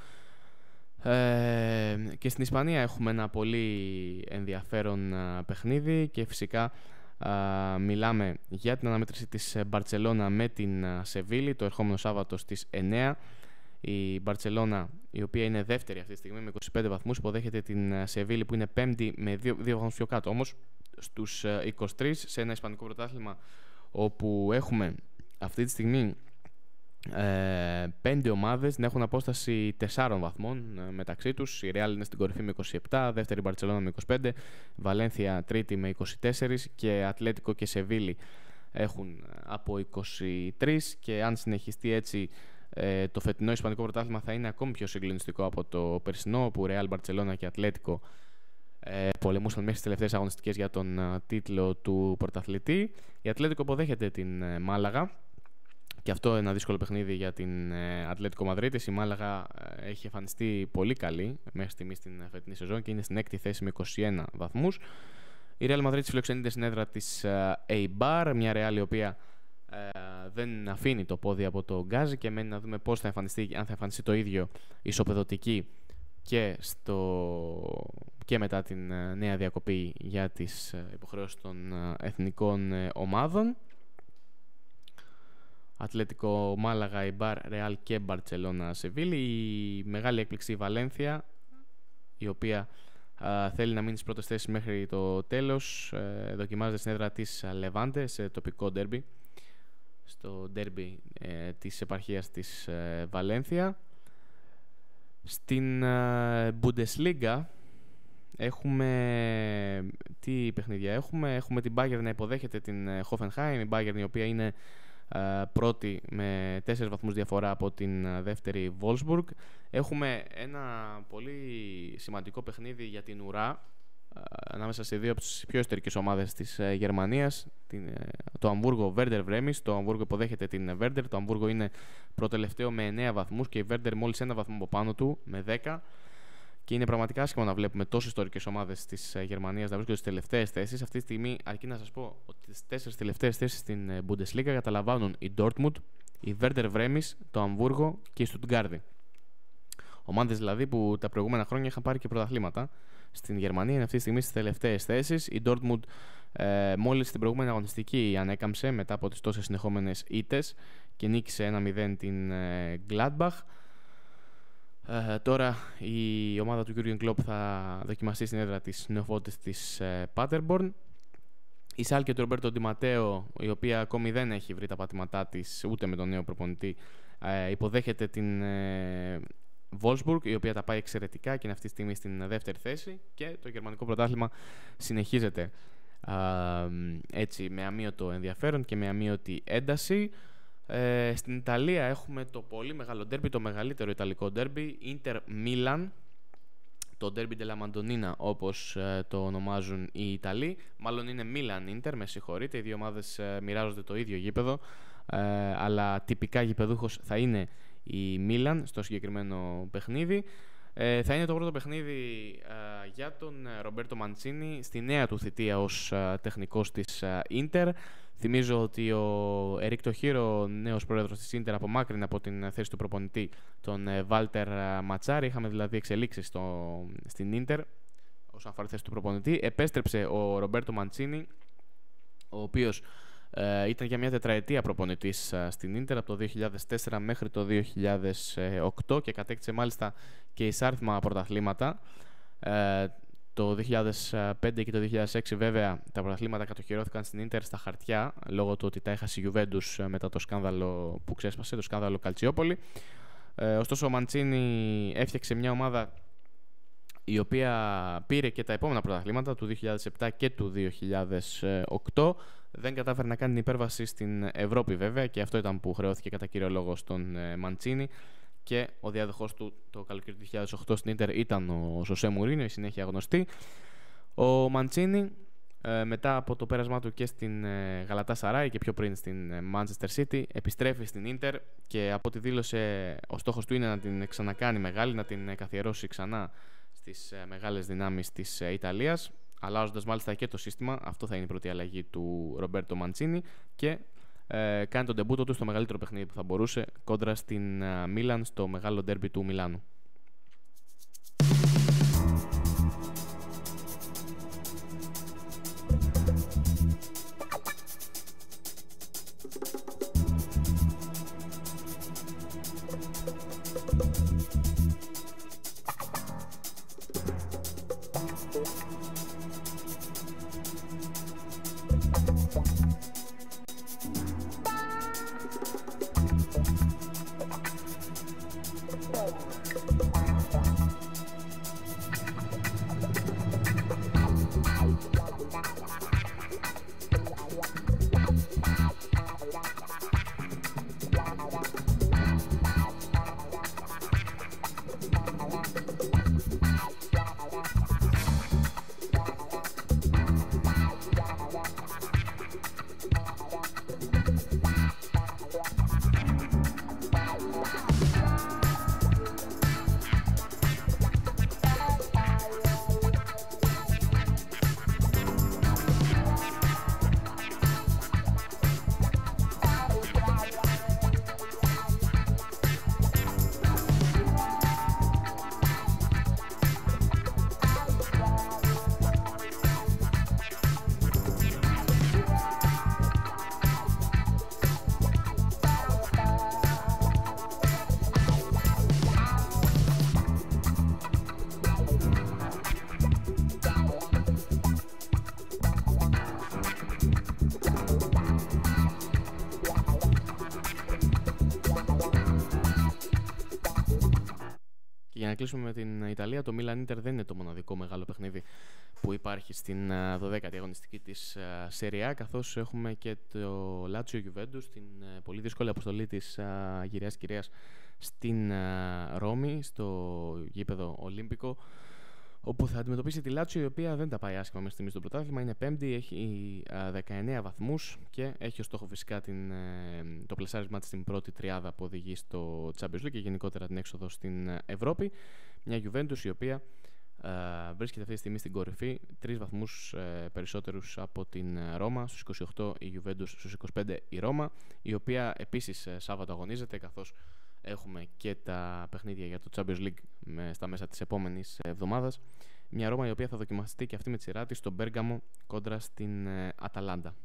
Και στην Ισπανία έχουμε ένα πολύ ενδιαφέρον παιχνίδι, και φυσικά μιλάμε για την αναμέτρηση της Μπαρτσελώνα με την Σεβίλη το ερχόμενο Σάββατο στις 9. Η Μπαρτσελώνα, η οποία είναι δεύτερη αυτή τη στιγμή με 25 βαθμούς, υποδέχεται την Σεβίλη που είναι πέμπτη με 2 βαθμούς πιο κάτω όμως στους 23, σε ένα ισπανικό πρωτάθλημα όπου έχουμε αυτή τη στιγμή 5 ομάδες να έχουν απόσταση 4 βαθμών μεταξύ τους. Η Real είναι στην κορυφή με 27, δεύτερη Μπαρτσελώνα με 25, Βαλένθια τρίτη με 24, και Ατλέτικο και Σεβίλη έχουν από 23, και αν συνεχιστεί έτσι το φετινό ισπανικό πρωτάθλημα θα είναι ακόμη πιο συγκλονιστικό από το περσινό, όπου Real, Μπαρτσελώνα και Ατλέτικο πολεμούσαν μέχρι τις τελευταίες αγωνιστικές για τον τίτλο του πρωταθλητή. Η Ατλέτικο υποδέχεται την Μάλαγα, και αυτό ένα δύσκολο παιχνίδι για την Ατλέτικο Μαδρίτης. Η Μάλαγα έχει εμφανιστεί πολύ καλή μέχρι στιγμής στην φετινή σεζόν και είναι στην 6η θέση με 21 βαθμούς. Η Real Madrid φιλοξενείται στην έδρα της Eibar, μια Real η οποία δεν αφήνει το πόδι από το γκάζι, και μένει να δούμε πώς θα εμφανιστεί, αν θα εμφανιστεί το ίδιο ισοπεδωτική και μετά την νέα διακοπή για τις υποχρεώσεις των εθνικών ομάδων. Ατλέτικο, Μάλαγα, Ιμπάρ, Ρεάλ και Μπαρτσελώνα, Σεβίλη. Η μεγάλη έκπληξη η Βαλένθια, η οποία θέλει να μείνει στις πρώτες θέσεις μέχρι το τέλος. Δοκιμάζεται στην έδρα της Λεβάντε σε τοπικό ντέρμπι, στο ντέρμπι της επαρχίας της Βαλένθια. Στην Bundesliga έχουμε τι παιχνίδια έχουμε. Έχουμε την Bayern να υποδέχεται την Hoffenheim, η Bayern η οποία είναι πρώτη με 4 βαθμούς διαφορά από την δεύτερη Wolfsburg. Έχουμε ένα πολύ σημαντικό παιχνίδι για την ουρά ανάμεσα σε δύο από τις πιο ιστορικές ομάδες της Γερμανίας, το Αμβούργο Werder Βρέμις. Το Αμβούργο υποδέχεται την Werder. Το Αμβούργο είναι προτελευταίο με 9 βαθμούς και η Werder μόλις 1 βαθμό από πάνω του με 10. Και είναι πραγματικά άσχημο να βλέπουμε τόσες ιστορικές ομάδες της Γερμανίας να βρίσκονται στις τελευταίες θέσεις. Αυτή τη στιγμή, αρκεί να σας πω ότι τις 4 τελευταίες θέσεις στην Bundesliga καταλαμβάνουν η Dortmund, η Werder Βρέμις, το Αμβούργο και η Στουτγκάρδη. Ομάδες δηλαδή που τα προηγούμενα χρόνια είχαν πάρει και πρωταθλήματα. Στην Γερμανία είναι αυτή τη στιγμή στις τελευταίες θέσεις. Η Dortmund μόλις στην προηγούμενη αγωνιστική ανέκαμψε μετά από τις τόσες συνεχόμενες ήττες και νίκησε 1-0 την Gladbach. Τώρα η ομάδα του Jürgen Klopp θα δοκιμαστεί στην έδρα της νεοφώτης της Paderborn. Η Σάλκε του Ρομπέρτο Ντι Ματέο, η οποία ακόμη δεν έχει βρει τα πατήματά της ούτε με τον νέο προπονητή, υποδέχεται την Wolfsburg, η οποία τα πάει εξαιρετικά και είναι αυτή τη στιγμή στην δεύτερη θέση, και το γερμανικό πρωτάθλημα συνεχίζεται έτσι με αμείωτο ενδιαφέρον και με αμείωτη ένταση. Στην Ιταλία έχουμε το πολύ μεγάλο ντέρμπι, το μεγαλύτερο ιταλικό ντέρμπι, Inter Milan, το ντέρμπι della Madonnina όπως το ονομάζουν οι Ιταλοί. Μάλλον είναι Milan Inter, με συγχωρείτε, οι δύο ομάδες μοιράζονται το ίδιο γήπεδο, αλλά τυπικά γηπεδούχος θα είναι η Milan στο συγκεκριμένο παιχνίδι. Θα είναι το πρώτο παιχνίδι για τον Ρομπέρτο Μαντσίνι στη νέα του θητεία ως τεχνικός της Inter. Θυμίζω ότι ο Ερίκ Τοχύρο, νέος πρόεδρος της Inter, απομάκρυνε από την θέση του προπονητή τον Βάλτερ Ματσάρη. Είχαμε δηλαδή εξελίξεις στην Inter όσον αφορά τη θέση του προπονητή. Επέστρεψε ο Ρομπέρτο Μαντσίνι, ο οποίος ήταν για μια τετραετία προπονητής στην Ίντερ από το 2004 μέχρι το 2008 και κατέκτησε μάλιστα και εισάριθμα πρωταθλήματα. Το 2005 και το 2006 βέβαια τα πρωταθλήματα κατοχυρώθηκαν στην Ίντερ στα χαρτιά λόγω του ότι τα έχασε η Juventus μετά το σκάνδαλο που ξέσπασε, το σκάνδαλο Καλτσιόπολη. Ωστόσο ο Μαντσίνι έφτιαξε μια ομάδα η οποία πήρε και τα επόμενα πρωταθλήματα του 2007 και του 2008. Δεν κατάφερε να κάνει την υπέρβαση στην Ευρώπη βέβαια, και αυτό ήταν που χρεώθηκε κατά κύριο λόγο στον Μαντσίνι, και ο διάδοχος του το καλοκαίρι του 2008 στην Ίντερ ήταν ο Ζωσέ Μουρίνιο, η συνέχεια γνωστή. Ο Μαντσίνι μετά από το πέρασμά του και στην Γαλατάσαράι και πιο πριν στην Manchester City επιστρέφει στην Ίντερ και από ό,τι δήλωσε ο στόχος του είναι να την ξανακάνει μεγάλη, να την καθιερώσει ξανά στις μεγάλες δυνάμεις της Ιταλίας, αλλάζοντας μάλιστα και το σύστημα. Αυτό θα είναι η πρώτη αλλαγή του Ρομπέρτο Μαντσίνι και κάνει τον ντεμπούτο του στο μεγαλύτερο παιχνίδι που θα μπορούσε, κόντρα στην Μίλαν, στο μεγάλο ντέρμπι του Μιλάνου. Για να κλείσουμε με την Ιταλία, το Milan Inter δεν είναι το μοναδικό μεγάλο παιχνίδι που υπάρχει στην 12η αγωνιστική της Serie A, καθώς έχουμε και το Lazio Juventus στην πολύ δύσκολη αποστολή της γυριάς κυρίας στην Ρώμη, στο γήπεδο Ολύμπικο. όπου θα αντιμετωπίσει τη Λάτσιο, η οποία δεν τα πάει άσχημα μέχρι στιγμή στο πρωτάθλημα. Είναι πέμπτη, έχει 19 βαθμούς και έχει ως στόχο φυσικά το πλασάρισμά της στην πρώτη τριάδα που οδηγεί στο Champions League και γενικότερα την έξοδο στην Ευρώπη. Μια Juventus η οποία βρίσκεται αυτή τη στιγμή στην κορυφή, 3 βαθμούς περισσότερους από την Ρώμα. Στους 28 η Juventus, στους 25 η Ρώμα, η οποία επίσης Σάββατο αγωνίζεται, καθώς έχουμε και τα παιχνίδια για το Champions League στα μέσα της επόμενης εβδομάδας. Μια Ρώμα η οποία θα δοκιμαστεί και αυτή με τη σειρά της στο Μπέργαμο κόντρα στην Αταλάντα.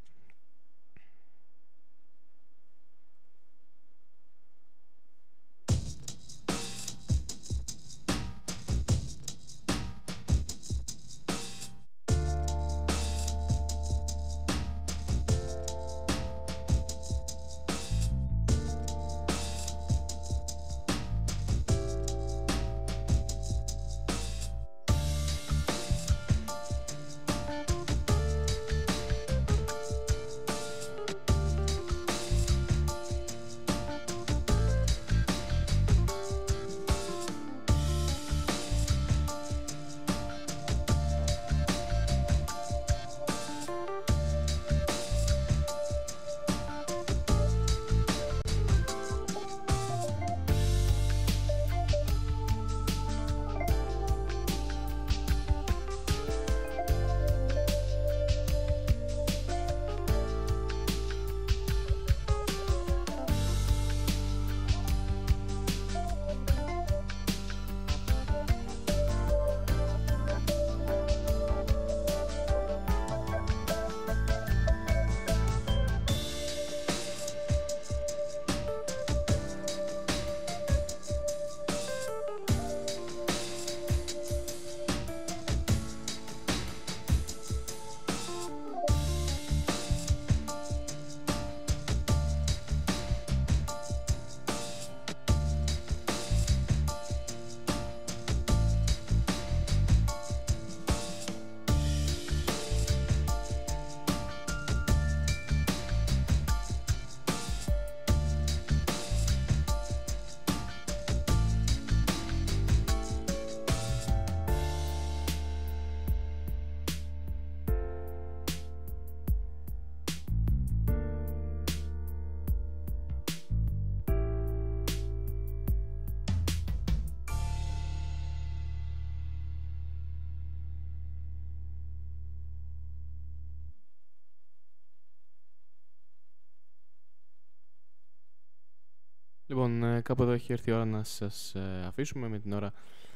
Λοιπόν, κάπου εδώ έχει έρθει η ώρα να σας αφήσουμε, με την ώρα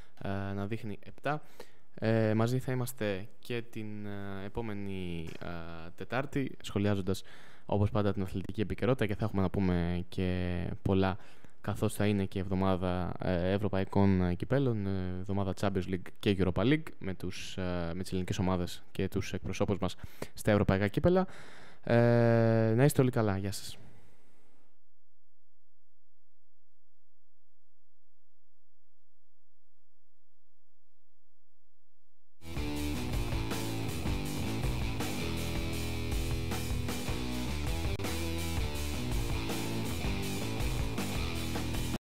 να δείχνει 7. Μαζί θα είμαστε και την επόμενη Τετάρτη, σχολιάζοντας όπως πάντα την αθλητική επικαιρότητα, και θα έχουμε να πούμε και πολλά, καθώς θα είναι και εβδομάδα ευρωπαϊκών κυπέλων, εβδομάδα Champions League και Europa League με τις ελληνικές ομάδες και τους εκπροσώπους μας στα ευρωπαϊκά κύπελα. Να είστε όλοι καλά. Γεια σας.